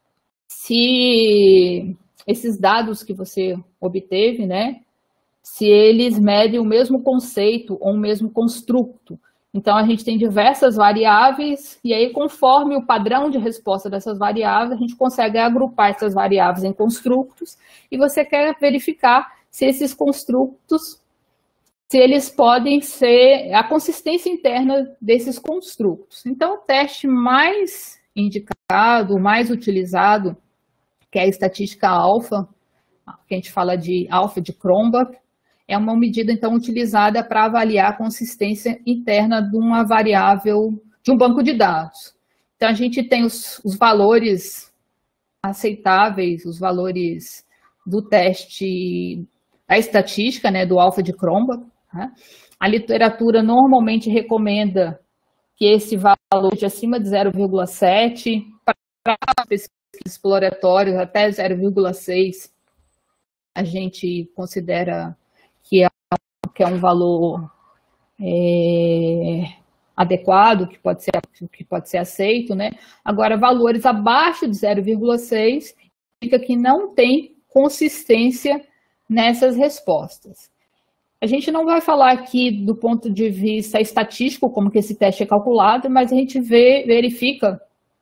se esses dados que você obteve, né, se eles medem o mesmo conceito ou o mesmo construto. Então, a gente tem diversas variáveis e aí, conforme o padrão de resposta dessas variáveis, a gente consegue agrupar essas variáveis em construtos e você quer verificar se esses construtos, se eles podem ser a consistência interna desses construtos. Então, o teste mais indicado, mais utilizado, que é a estatística alfa, que a gente fala de alfa de Cronbach, é uma medida, então, utilizada para avaliar a consistência interna de uma variável, de um banco de dados. Então, a gente tem os valores aceitáveis, os valores do teste, a estatística, né, do alfa de Cronbach. Né? A literatura normalmente recomenda que esse valor seja acima de 0,7, para pesquisas exploratórias até 0,6, a gente considera que é um valor adequado, que pode ser aceito, né? Agora, valores abaixo de 0,6 indica que não tem consistência nessas respostas. A gente não vai falar aqui do ponto de vista estatístico, como que esse teste é calculado, mas a gente verificando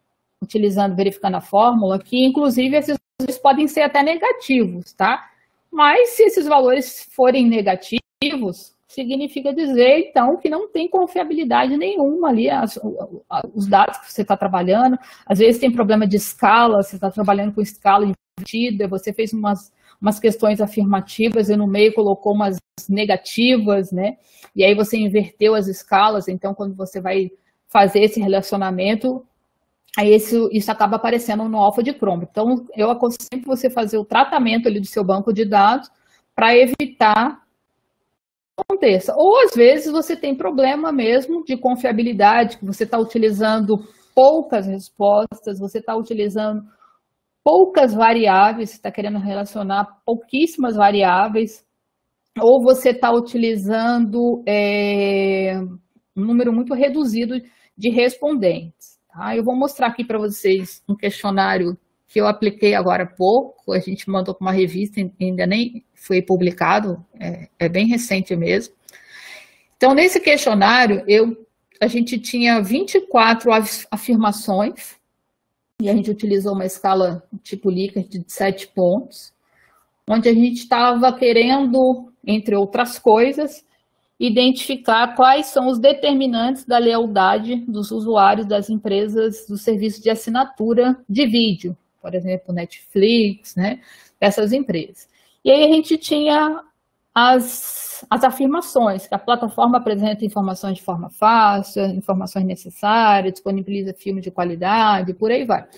a fórmula, que inclusive esses valores podem ser até negativos, tá? Mas se esses valores forem negativos, significa dizer, então, que não tem confiabilidade nenhuma ali, os dados que você está trabalhando. Às vezes tem problema de escala, você está trabalhando com escala invertida, você fez umas questões afirmativas e no meio colocou umas negativas, né? E aí você inverteu as escalas, então quando você vai fazer esse relacionamento, aí isso acaba aparecendo no alfa de Cronbach. Então, eu aconselho sempre você fazer o tratamento ali do seu banco de dados para evitar que aconteça. Ou, às vezes, você tem problema mesmo de confiabilidade, que você está utilizando poucas respostas, você está utilizando poucas variáveis, você está querendo relacionar pouquíssimas variáveis, ou você está utilizando um número muito reduzido de respondentes. Tá? Eu vou mostrar aqui para vocês um questionário que eu apliquei agora há pouco, a gente mandou para uma revista, ainda nem foi publicado, é bem recente mesmo. Então, nesse questionário, a gente tinha 24 afirmações, e a gente utilizou uma escala tipo Likert de 7 pontos, onde a gente estava querendo, entre outras coisas, identificar quais são os determinantes da lealdade dos usuários das empresas do serviço de assinatura de vídeo, por exemplo, Netflix, né, essas empresas. E aí a gente tinha as afirmações, que a plataforma apresenta informações de forma fácil, informações necessárias, disponibiliza filmes de qualidade, por aí vai.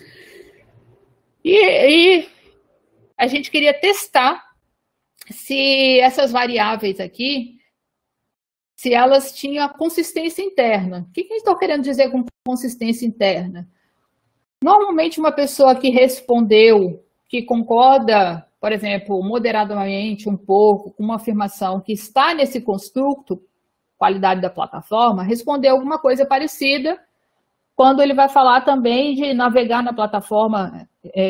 E a gente queria testar se essas variáveis aqui, se elas tinham consistência interna. O que a gente está querendo dizer com consistência interna? Normalmente, uma pessoa que respondeu, que concorda, por exemplo, moderadamente um pouco com uma afirmação que está nesse construto, qualidade da plataforma, respondeu alguma coisa parecida quando ele vai falar também de navegar na plataforma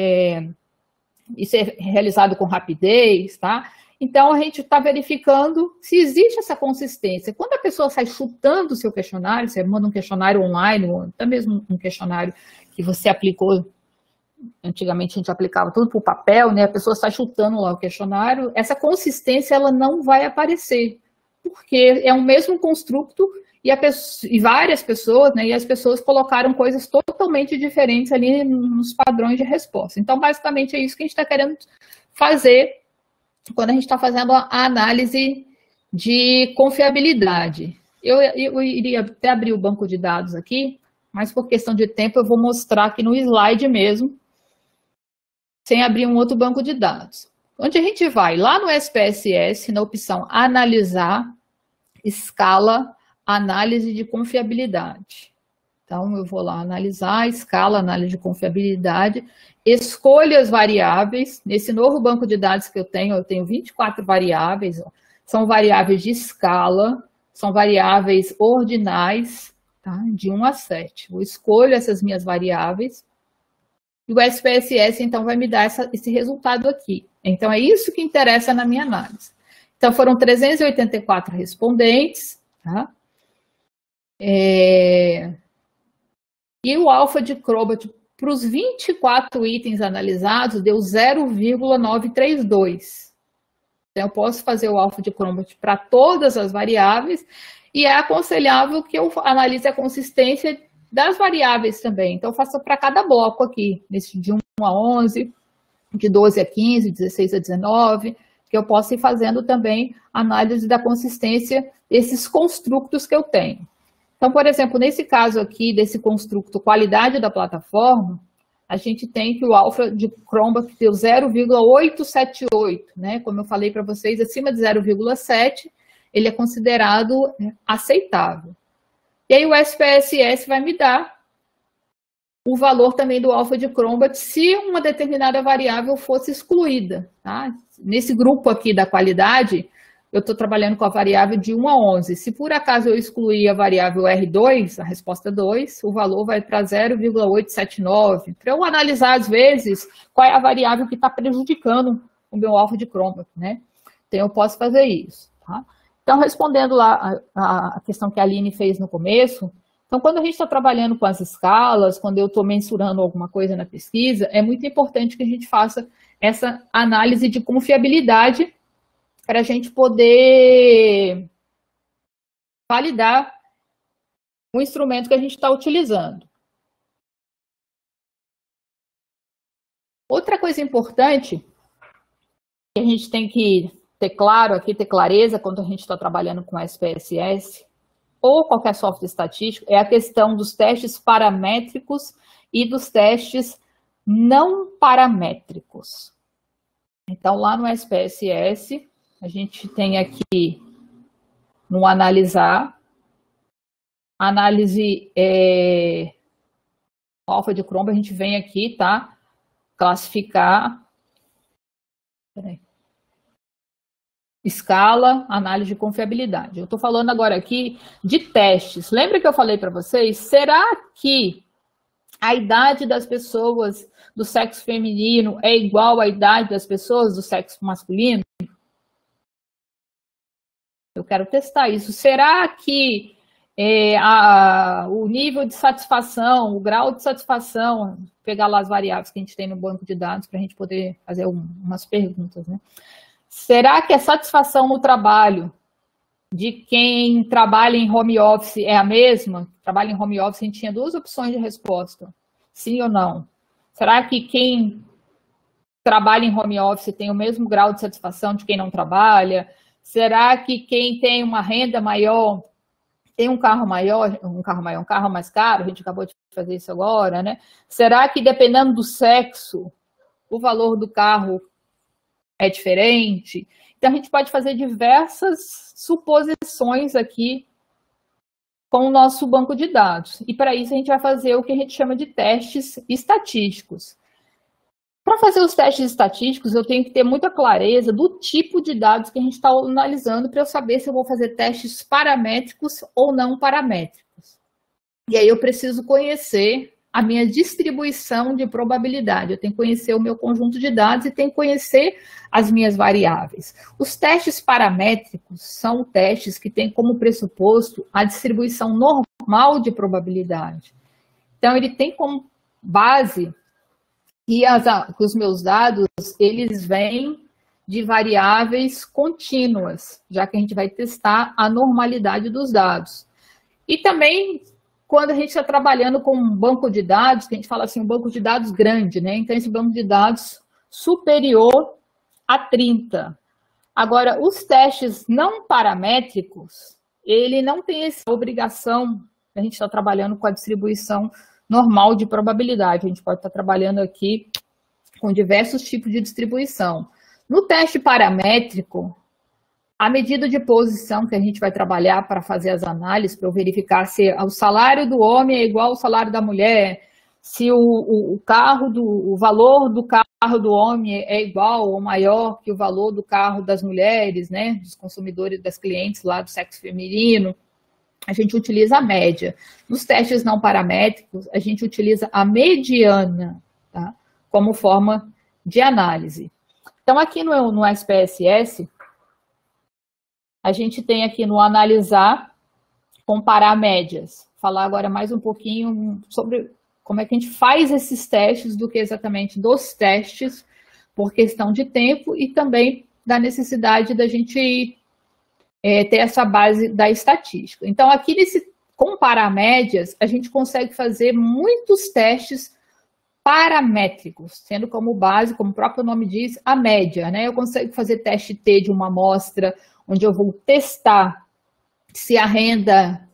e ser realizado com rapidez, tá? Então, a gente está verificando se existe essa consistência. Quando a pessoa sai chutando o seu questionário, você manda um questionário online, ou até mesmo um questionário que você aplicou, antigamente a gente aplicava tudo por papel, né? A pessoa sai chutando lá o questionário, essa consistência ela não vai aparecer, porque é o mesmo construto e várias pessoas, né? E as pessoas colocaram coisas totalmente diferentes ali nos padrões de resposta. Então, basicamente, é isso que a gente está querendo fazer quando a gente está fazendo a análise de confiabilidade. Eu iria até abrir o banco de dados aqui, mas por questão de tempo eu vou mostrar aqui no slide mesmo, sem abrir um outro banco de dados. Onde a gente vai? Lá no SPSS, na opção Analisar, Escala, Análise de Confiabilidade. Então, eu vou lá analisar, escala, análise de confiabilidade, escolho as variáveis. Nesse novo banco de dados que eu tenho 24 variáveis. Ó. São variáveis de escala, são variáveis ordinais, tá? De 1 a 7. Eu escolho essas minhas variáveis e o SPSS, então, vai me dar esse resultado aqui. Então, é isso que interessa na minha análise. Então, foram 384 respondentes, tá? E o alfa de Crobat para os 24 itens analisados deu 0,932. Então, eu posso fazer o alfa de Crobat para todas as variáveis e é aconselhável que eu analise a consistência das variáveis também. Então, eu faço para cada bloco aqui, nesse de 1 a 11, de 12 a 15, 16 a 19, que eu posso ir fazendo também análise da consistência desses construtos que eu tenho. Então, por exemplo, nesse caso aqui, desse construto qualidade da plataforma, a gente tem que o alfa de Crobat deu 0,878, né? Como eu falei para vocês, acima de 0,7, ele é considerado aceitável. E aí o SPSS vai me dar o valor também do alfa de Crobat se uma determinada variável fosse excluída. Tá? Nesse grupo aqui da qualidade, eu estou trabalhando com a variável de 1 a 11. Se por acaso eu excluir a variável R2, a resposta 2, o valor vai para 0,879. Para eu analisar, às vezes, qual é a variável que está prejudicando o meu alfa de Crobat, né? Então, eu posso fazer isso. Tá? Então, respondendo lá a questão que a Aline fez no começo, então, quando a gente está trabalhando com as escalas, quando eu estou mensurando alguma coisa na pesquisa, é muito importante que a gente faça essa análise de confiabilidade para a gente poder validar o instrumento que a gente está utilizando. Outra coisa importante que a gente tem que ter claro aqui, ter clareza quando a gente está trabalhando com SPSS ou qualquer software estatístico, é a questão dos testes paramétricos e dos testes não paramétricos. Então, lá no SPSS, a gente tem aqui no analisar, análise alfa de Crobat, a gente vem aqui, tá? classificar, escala, análise de confiabilidade. Eu estou falando agora aqui de testes. Lembra que eu falei para vocês? Será que a idade das pessoas do sexo feminino é igual à idade das pessoas do sexo masculino? Eu quero testar isso. Será que o nível de satisfação, o grau de satisfação, pegar lá as variáveis que a gente tem no banco de dados para a gente poder fazer umas perguntas, né? Será que a satisfação no trabalho de quem trabalha em home office é a mesma? Trabalha em home office, a gente tinha duas opções de resposta, sim ou não. Será que quem trabalha em home office tem o mesmo grau de satisfação de quem não trabalha? Será que quem tem uma renda maior tem um carro maior, um carro mais caro? A gente acabou de fazer isso agora, né? Será que dependendo do sexo, o valor do carro é diferente? Então a gente pode fazer diversas suposições aqui com o nosso banco de dados. E para isso a gente vai fazer o que a gente chama de testes estatísticos. Para fazer os testes estatísticos, eu tenho que ter muita clareza do tipo de dados que a gente está analisando para eu saber se eu vou fazer testes paramétricos ou não paramétricos. E aí eu preciso conhecer a minha distribuição de probabilidade. Eu tenho que conhecer o meu conjunto de dados e tenho que conhecer as minhas variáveis. Os testes paramétricos são testes que têm como pressuposto a distribuição normal de probabilidade. Então, ele tem como base que os meus dados, eles vêm de variáveis contínuas, já que a gente vai testar a normalidade dos dados. E também, quando a gente está trabalhando com um banco de dados, que a gente fala assim, um banco de dados grande, né? Então, esse banco de dados superior a 30. Agora, os testes não paramétricos, ele não tem essa obrigação, a gente está trabalhando com a distribuição normal de probabilidade. A gente pode estar trabalhando aqui com diversos tipos de distribuição. No teste paramétrico, a medida de posição que a gente vai trabalhar para fazer as análises, para eu verificar se o salário do homem é igual ao salário da mulher, se o valor do carro do homem é igual ou maior que o valor do carro das mulheres, né, dos consumidores, das clientes lá do sexo feminino, a gente utiliza a média. Nos testes não paramétricos, a gente utiliza a mediana, tá, como forma de análise. Então, aqui no SPSS, a gente tem aqui no analisar, comparar médias. Falar agora mais um pouquinho sobre como é que a gente faz esses testes do que exatamente dos testes, por questão de tempo e também da necessidade da gente ter essa base da estatística. Então, aqui nesse comparar médias, a gente consegue fazer muitos testes paramétricos, tendo como base, como o próprio nome diz, a média, né? Eu consigo fazer teste T de uma amostra, onde eu vou testar se a renda,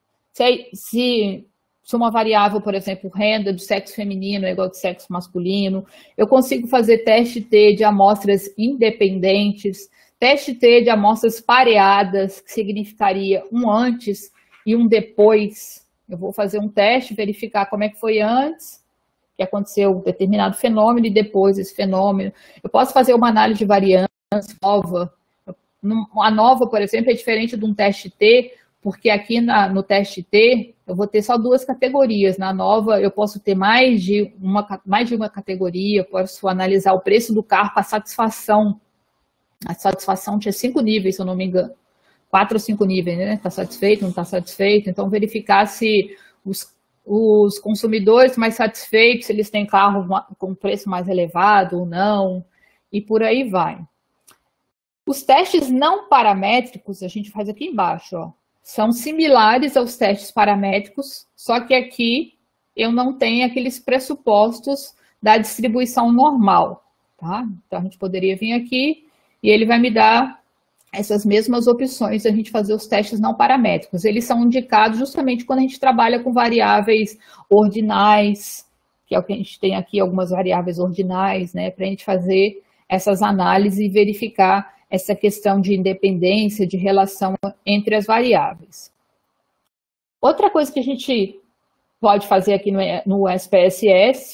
se uma variável, por exemplo, renda do sexo feminino é igual ao do sexo masculino. Eu consigo fazer teste T de amostras independentes, teste T de amostras pareadas, que significaria um antes e um depois. Eu vou fazer um teste, verificar como é que foi antes, que aconteceu um determinado fenômeno, e depois esse fenômeno. Eu posso fazer uma análise de variância nova. A nova, por exemplo, é diferente de um teste T, porque aqui no teste T eu vou ter só duas categorias. Na nova eu posso ter mais de uma categoria, posso analisar o preço do carro, a satisfação. A satisfação tinha 5 níveis, se eu não me engano. 4 ou 5 níveis, né? Está satisfeito, não está satisfeito. Então, verificar se os consumidores mais satisfeitos, eles têm carro com preço mais elevado ou não, e por aí vai. Os testes não paramétricos, a gente faz aqui embaixo, ó, são similares aos testes paramétricos, só que aqui eu não tenho aqueles pressupostos da distribuição normal, tá? Então, a gente poderia vir aqui e ele vai me dar essas mesmas opções da gente fazer os testes não paramétricos. Eles são indicados justamente quando a gente trabalha com variáveis ordinais, que é o que a gente tem aqui, algumas variáveis ordinais, né, para a gente fazer essas análises e verificar essa questão de independência, de relação entre as variáveis. Outra coisa que a gente pode fazer aqui no SPSS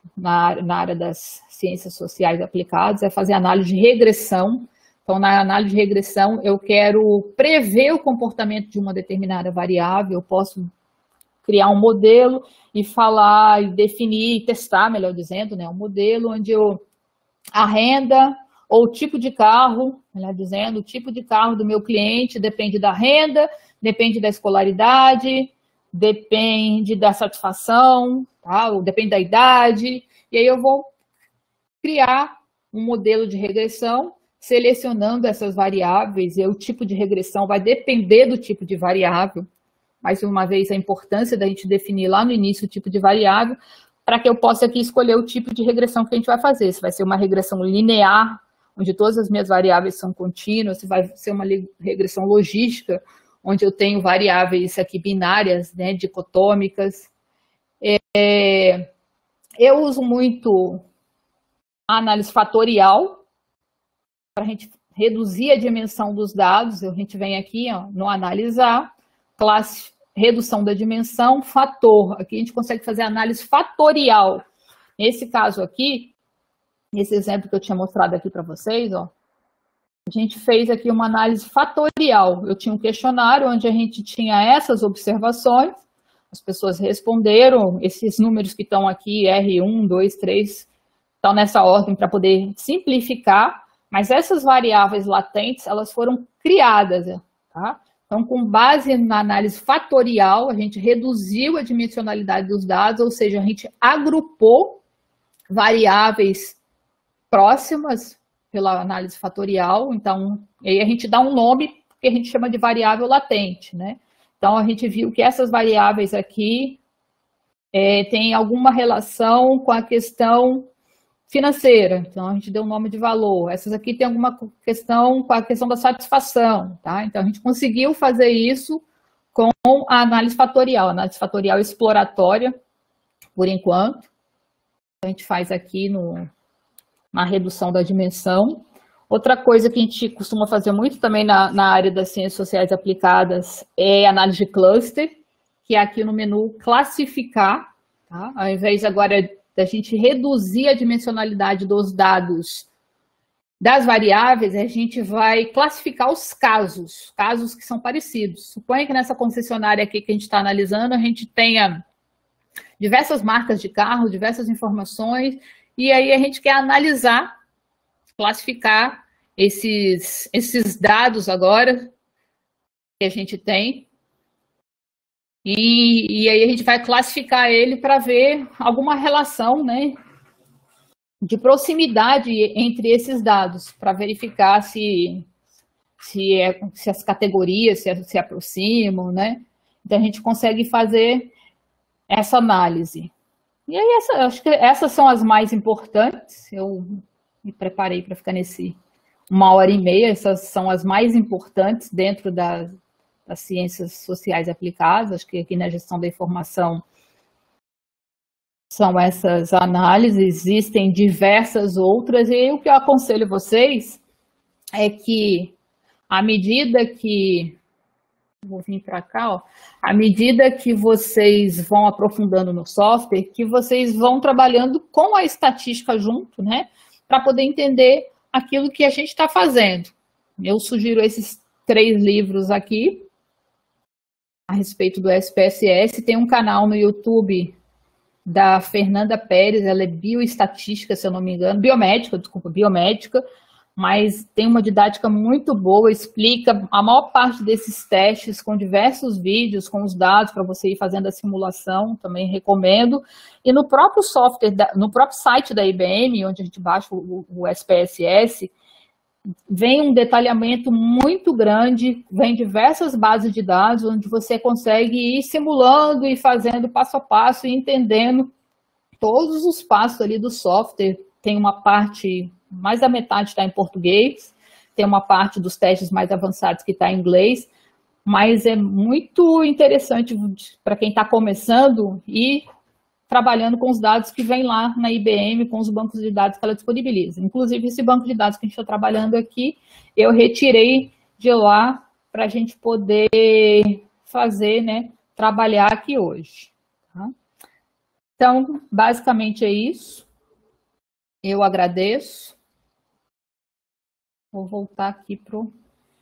na área das ciências sociais aplicadas, é fazer análise de regressão. Então, na análise de regressão, eu quero prever o comportamento de uma determinada variável, eu posso criar um modelo e falar, e definir, testar, melhor dizendo, né, um modelo onde a renda ou o tipo de carro, melhor dizendo, o tipo de carro do meu cliente depende da renda, depende da escolaridade, depende da satisfação, tá? Ou depende da idade, e aí eu vou criar um modelo de regressão, selecionando essas variáveis, e o tipo de regressão vai depender do tipo de variável. Mais uma vez, a importância da gente definir lá no início o tipo de variável, para que eu possa aqui escolher o tipo de regressão que a gente vai fazer. Se vai ser uma regressão linear, onde todas as minhas variáveis são contínuas, se vai ser uma regressão logística, onde eu tenho variáveis aqui binárias, né, dicotômicas. Eu uso muito a análise fatorial, para a gente reduzir a dimensão dos dados. A gente vem aqui, ó, no analisar, redução da dimensão, fator. Aqui a gente consegue fazer análise fatorial. Nesse caso aqui, nesse exemplo que eu tinha mostrado aqui para vocês, ó, a gente fez aqui uma análise fatorial. Eu tinha um questionário onde a gente tinha essas observações, as pessoas responderam, esses números que estão aqui, R1, 2, 3, estão nessa ordem para poder simplificar, mas essas variáveis latentes, elas foram criadas, tá? Então, com base na análise fatorial, a gente reduziu a dimensionalidade dos dados, ou seja, a gente agrupou variáveis próximas pela análise fatorial. Então, aí a gente dá um nome que a gente chama de variável latente, né? Então, a gente viu que essas variáveis aqui têm alguma relação com a questão financeira. Então, a gente deu um nome de valor. Essas aqui tem alguma questão com a questão da satisfação, tá? Então, a gente conseguiu fazer isso com a análise fatorial. A análise fatorial exploratória, por enquanto. A gente faz aqui na redução da dimensão. Outra coisa que a gente costuma fazer muito também na área das ciências sociais aplicadas é análise de cluster, que é aqui no menu classificar, tá? Ao invés agora da gente reduzir a dimensionalidade dos dados das variáveis, a gente vai classificar os casos que são parecidos. Suponha que nessa concessionária aqui que a gente está analisando, a gente tenha diversas marcas de carro, diversas informações, e aí a gente quer analisar, classificar esses dados agora que a gente tem, e aí a gente vai classificar ele para ver alguma relação, né, de proximidade entre esses dados, para verificar se as categorias se aproximam, né? Então a gente consegue fazer essa análise. E aí acho que essas são as mais importantes. Eu me preparei para ficar nesse 1h30. Essas são as mais importantes dentro das ciências sociais aplicadas. Acho que aqui na gestão da informação são essas análises. Existem diversas outras, e o que eu aconselho vocês é que, à medida que... Vou vir para cá, ó. À medida que vocês vão aprofundando no software, que vocês vão trabalhando com a estatística junto, né? Para poder entender aquilo que a gente está fazendo. Eu sugiro esses 3 livros aqui a respeito do SPSS. Tem um canal no YouTube da Fernanda Pérez, ela é bioestatística, se eu não me engano, biomédica, mas tem uma didática muito boa, explica a maior parte desses testes com diversos vídeos, com os dados para você ir fazendo a simulação, também recomendo. E no próprio software, no próprio site da IBM, onde a gente baixa o SPSS, vem um detalhamento muito grande, vem diversas bases de dados, onde você consegue ir simulando e fazendo passo a passo e entendendo todos os passos ali do software. Tem uma parte... mais da metade está em português, tem uma parte dos testes mais avançados que está em inglês, mas é muito interessante para quem está começando e trabalhando com os dados que vem lá na IBM, com os bancos de dados que ela disponibiliza. Inclusive, esse banco de dados que a gente está trabalhando aqui, eu retirei de lá para a gente poder fazer, né, trabalhar aqui hoje. Tá? Então, basicamente é isso. Eu agradeço. Vou voltar aqui para o...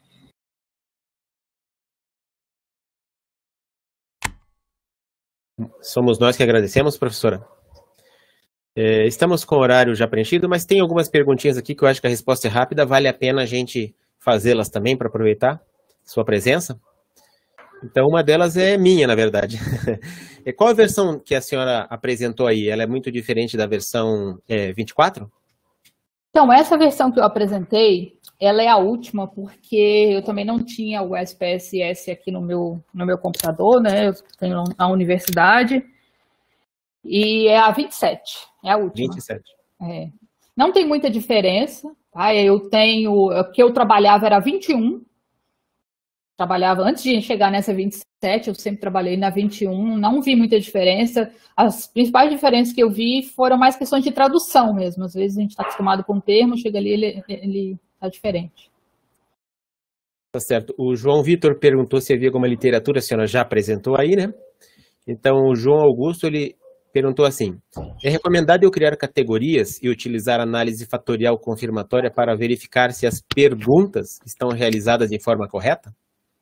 Somos nós que agradecemos, professora. Estamos com o horário já preenchido, mas tem algumas perguntinhas aqui que eu acho que a resposta é rápida, vale a pena a gente fazê-las também para aproveitar sua presença. Então, uma delas é minha, na verdade. Qual a versão que a senhora apresentou aí? Ela é muito diferente da versão 24? Então, essa versão que eu apresentei, ela é a última, porque eu também não tinha o SPSS aqui no meu computador, né? Eu tenho na universidade. E é a 27, é a última. 27. Não tem muita diferença, tá? Porque eu trabalhava era 21. Trabalhava antes de chegar nessa 27, eu sempre trabalhei na 21, não vi muita diferença. As principais diferenças que eu vi foram mais questões de tradução mesmo. Às vezes a gente está acostumado com um termo, chega ali, ele está diferente. Tá certo. O João Vitor perguntou se havia alguma literatura, a senhora já apresentou aí, né? Então, o João Augusto, ele perguntou assim: é recomendado eu criar categorias e utilizar análise fatorial confirmatória para verificar se as perguntas estão realizadas de forma correta?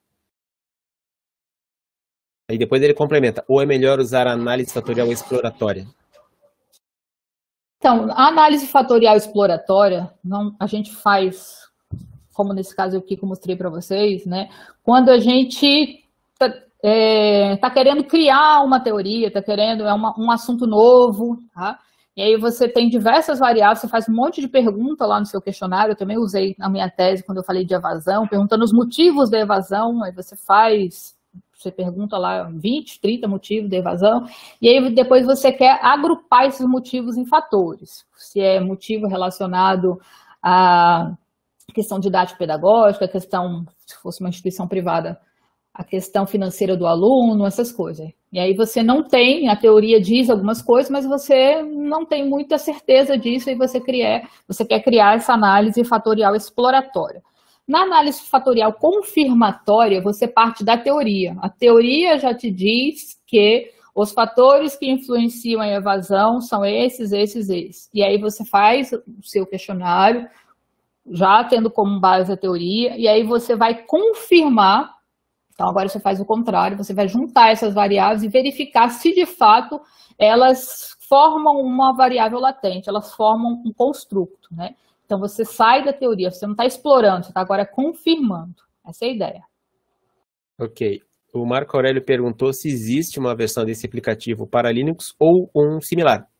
Aí depois ele complementa, ou é melhor usar a análise fatorial exploratória? Então, a análise fatorial exploratória, a gente faz, como nesse caso aqui que eu mostrei para vocês, né? Quando a gente está querendo criar uma teoria, está querendo um assunto novo, tá? E aí você tem diversas variáveis, você faz um monte de pergunta lá no seu questionário, eu também usei na minha tese quando eu falei de evasão, perguntando os motivos da evasão, aí você pergunta lá 20, 30 motivos de evasão, e aí depois você quer agrupar esses motivos em fatores. Se é motivo relacionado à questão didático-pedagógica, a questão, se fosse uma instituição privada, a questão financeira do aluno, essas coisas. E aí você não tem, a teoria diz algumas coisas, mas você não tem muita certeza disso e você quer criar essa análise fatorial exploratória. Na análise fatorial confirmatória, você parte da teoria. A teoria já te diz que os fatores que influenciam a evasão são esses. E aí você faz o seu questionário, já tendo como base a teoria, e aí você vai confirmar. Então, agora você faz o contrário, você vai juntar essas variáveis e verificar se, de fato, elas formam uma variável latente, elas formam um construto, né? Então, você sai da teoria, você não está explorando, você está agora confirmando. Essa é a ideia. Ok. O Marco Aurélio perguntou se existe uma versão desse aplicativo para Linux ou um similar.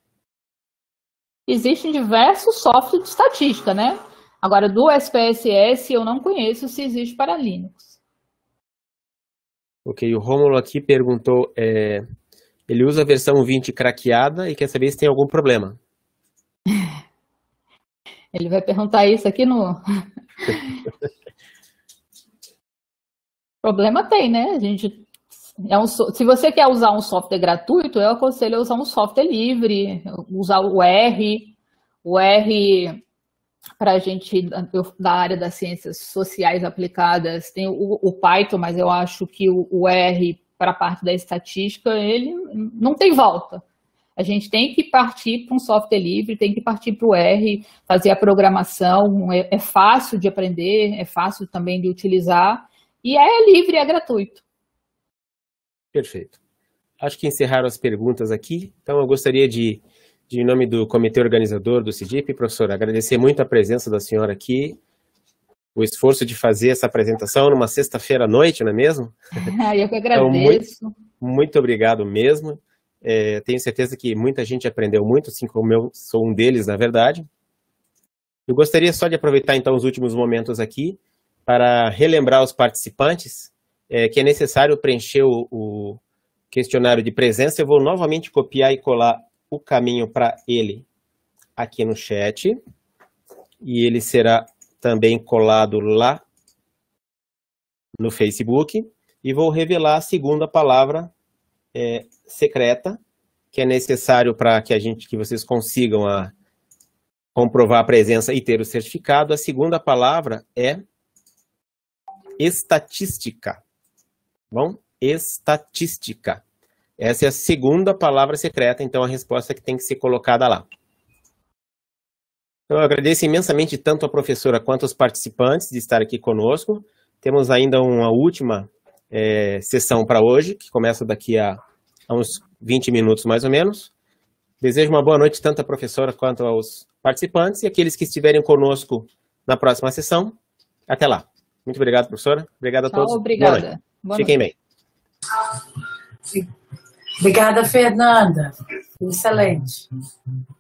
Existem diversos softwares de estatística, né? Agora, do SPSS, eu não conheço se existe para Linux. Ok, o Rômulo aqui perguntou, ele usa a versão 20 craqueada e quer saber se tem algum problema. Ele vai perguntar isso aqui no... Problema tem, né? Se você quer usar um software gratuito, eu aconselho a usar um software livre, usar o R. O R, para a gente da área das ciências sociais aplicadas, tem o Python, mas eu acho que o R, para a parte da estatística, ele não tem volta. A gente tem que partir para um software livre, tem que partir para o R, fazer a programação, é fácil de aprender, é fácil também de utilizar, e é livre, é gratuito. Perfeito. Acho que encerraram as perguntas aqui, então eu gostaria de em nome do comitê organizador do CIDIP, professora, agradecer muito a presença da senhora aqui, o esforço de fazer essa apresentação numa sexta-feira à noite, não é mesmo? Eu que agradeço. Então, muito obrigado mesmo. Tenho certeza que muita gente aprendeu muito, assim como eu sou um deles, na verdade. Eu gostaria só de aproveitar, então, os últimos momentos aqui para relembrar aos participantes que é necessário preencher o questionário de presença. Eu vou novamente copiar e colar o caminho para ele aqui no chat, e ele será também colado lá no Facebook, e vou revelar a segunda palavra secreta, que é necessário para que vocês consigam comprovar a presença e ter o certificado. A segunda palavra é estatística. Bom, estatística. Essa é a segunda palavra secreta, então a resposta que tem que ser colocada lá. Então, eu agradeço imensamente tanto a professora quanto os participantes de estar aqui conosco. Temos ainda uma última sessão para hoje, que começa daqui a uns 20 minutos mais ou menos. Desejo uma boa noite tanto à professora quanto aos participantes e aqueles que estiverem conosco na próxima sessão. Até lá. Muito obrigado, professora. Obrigado a todos. Obrigada. Fiquem bem. Obrigada, Fernanda. Excelente.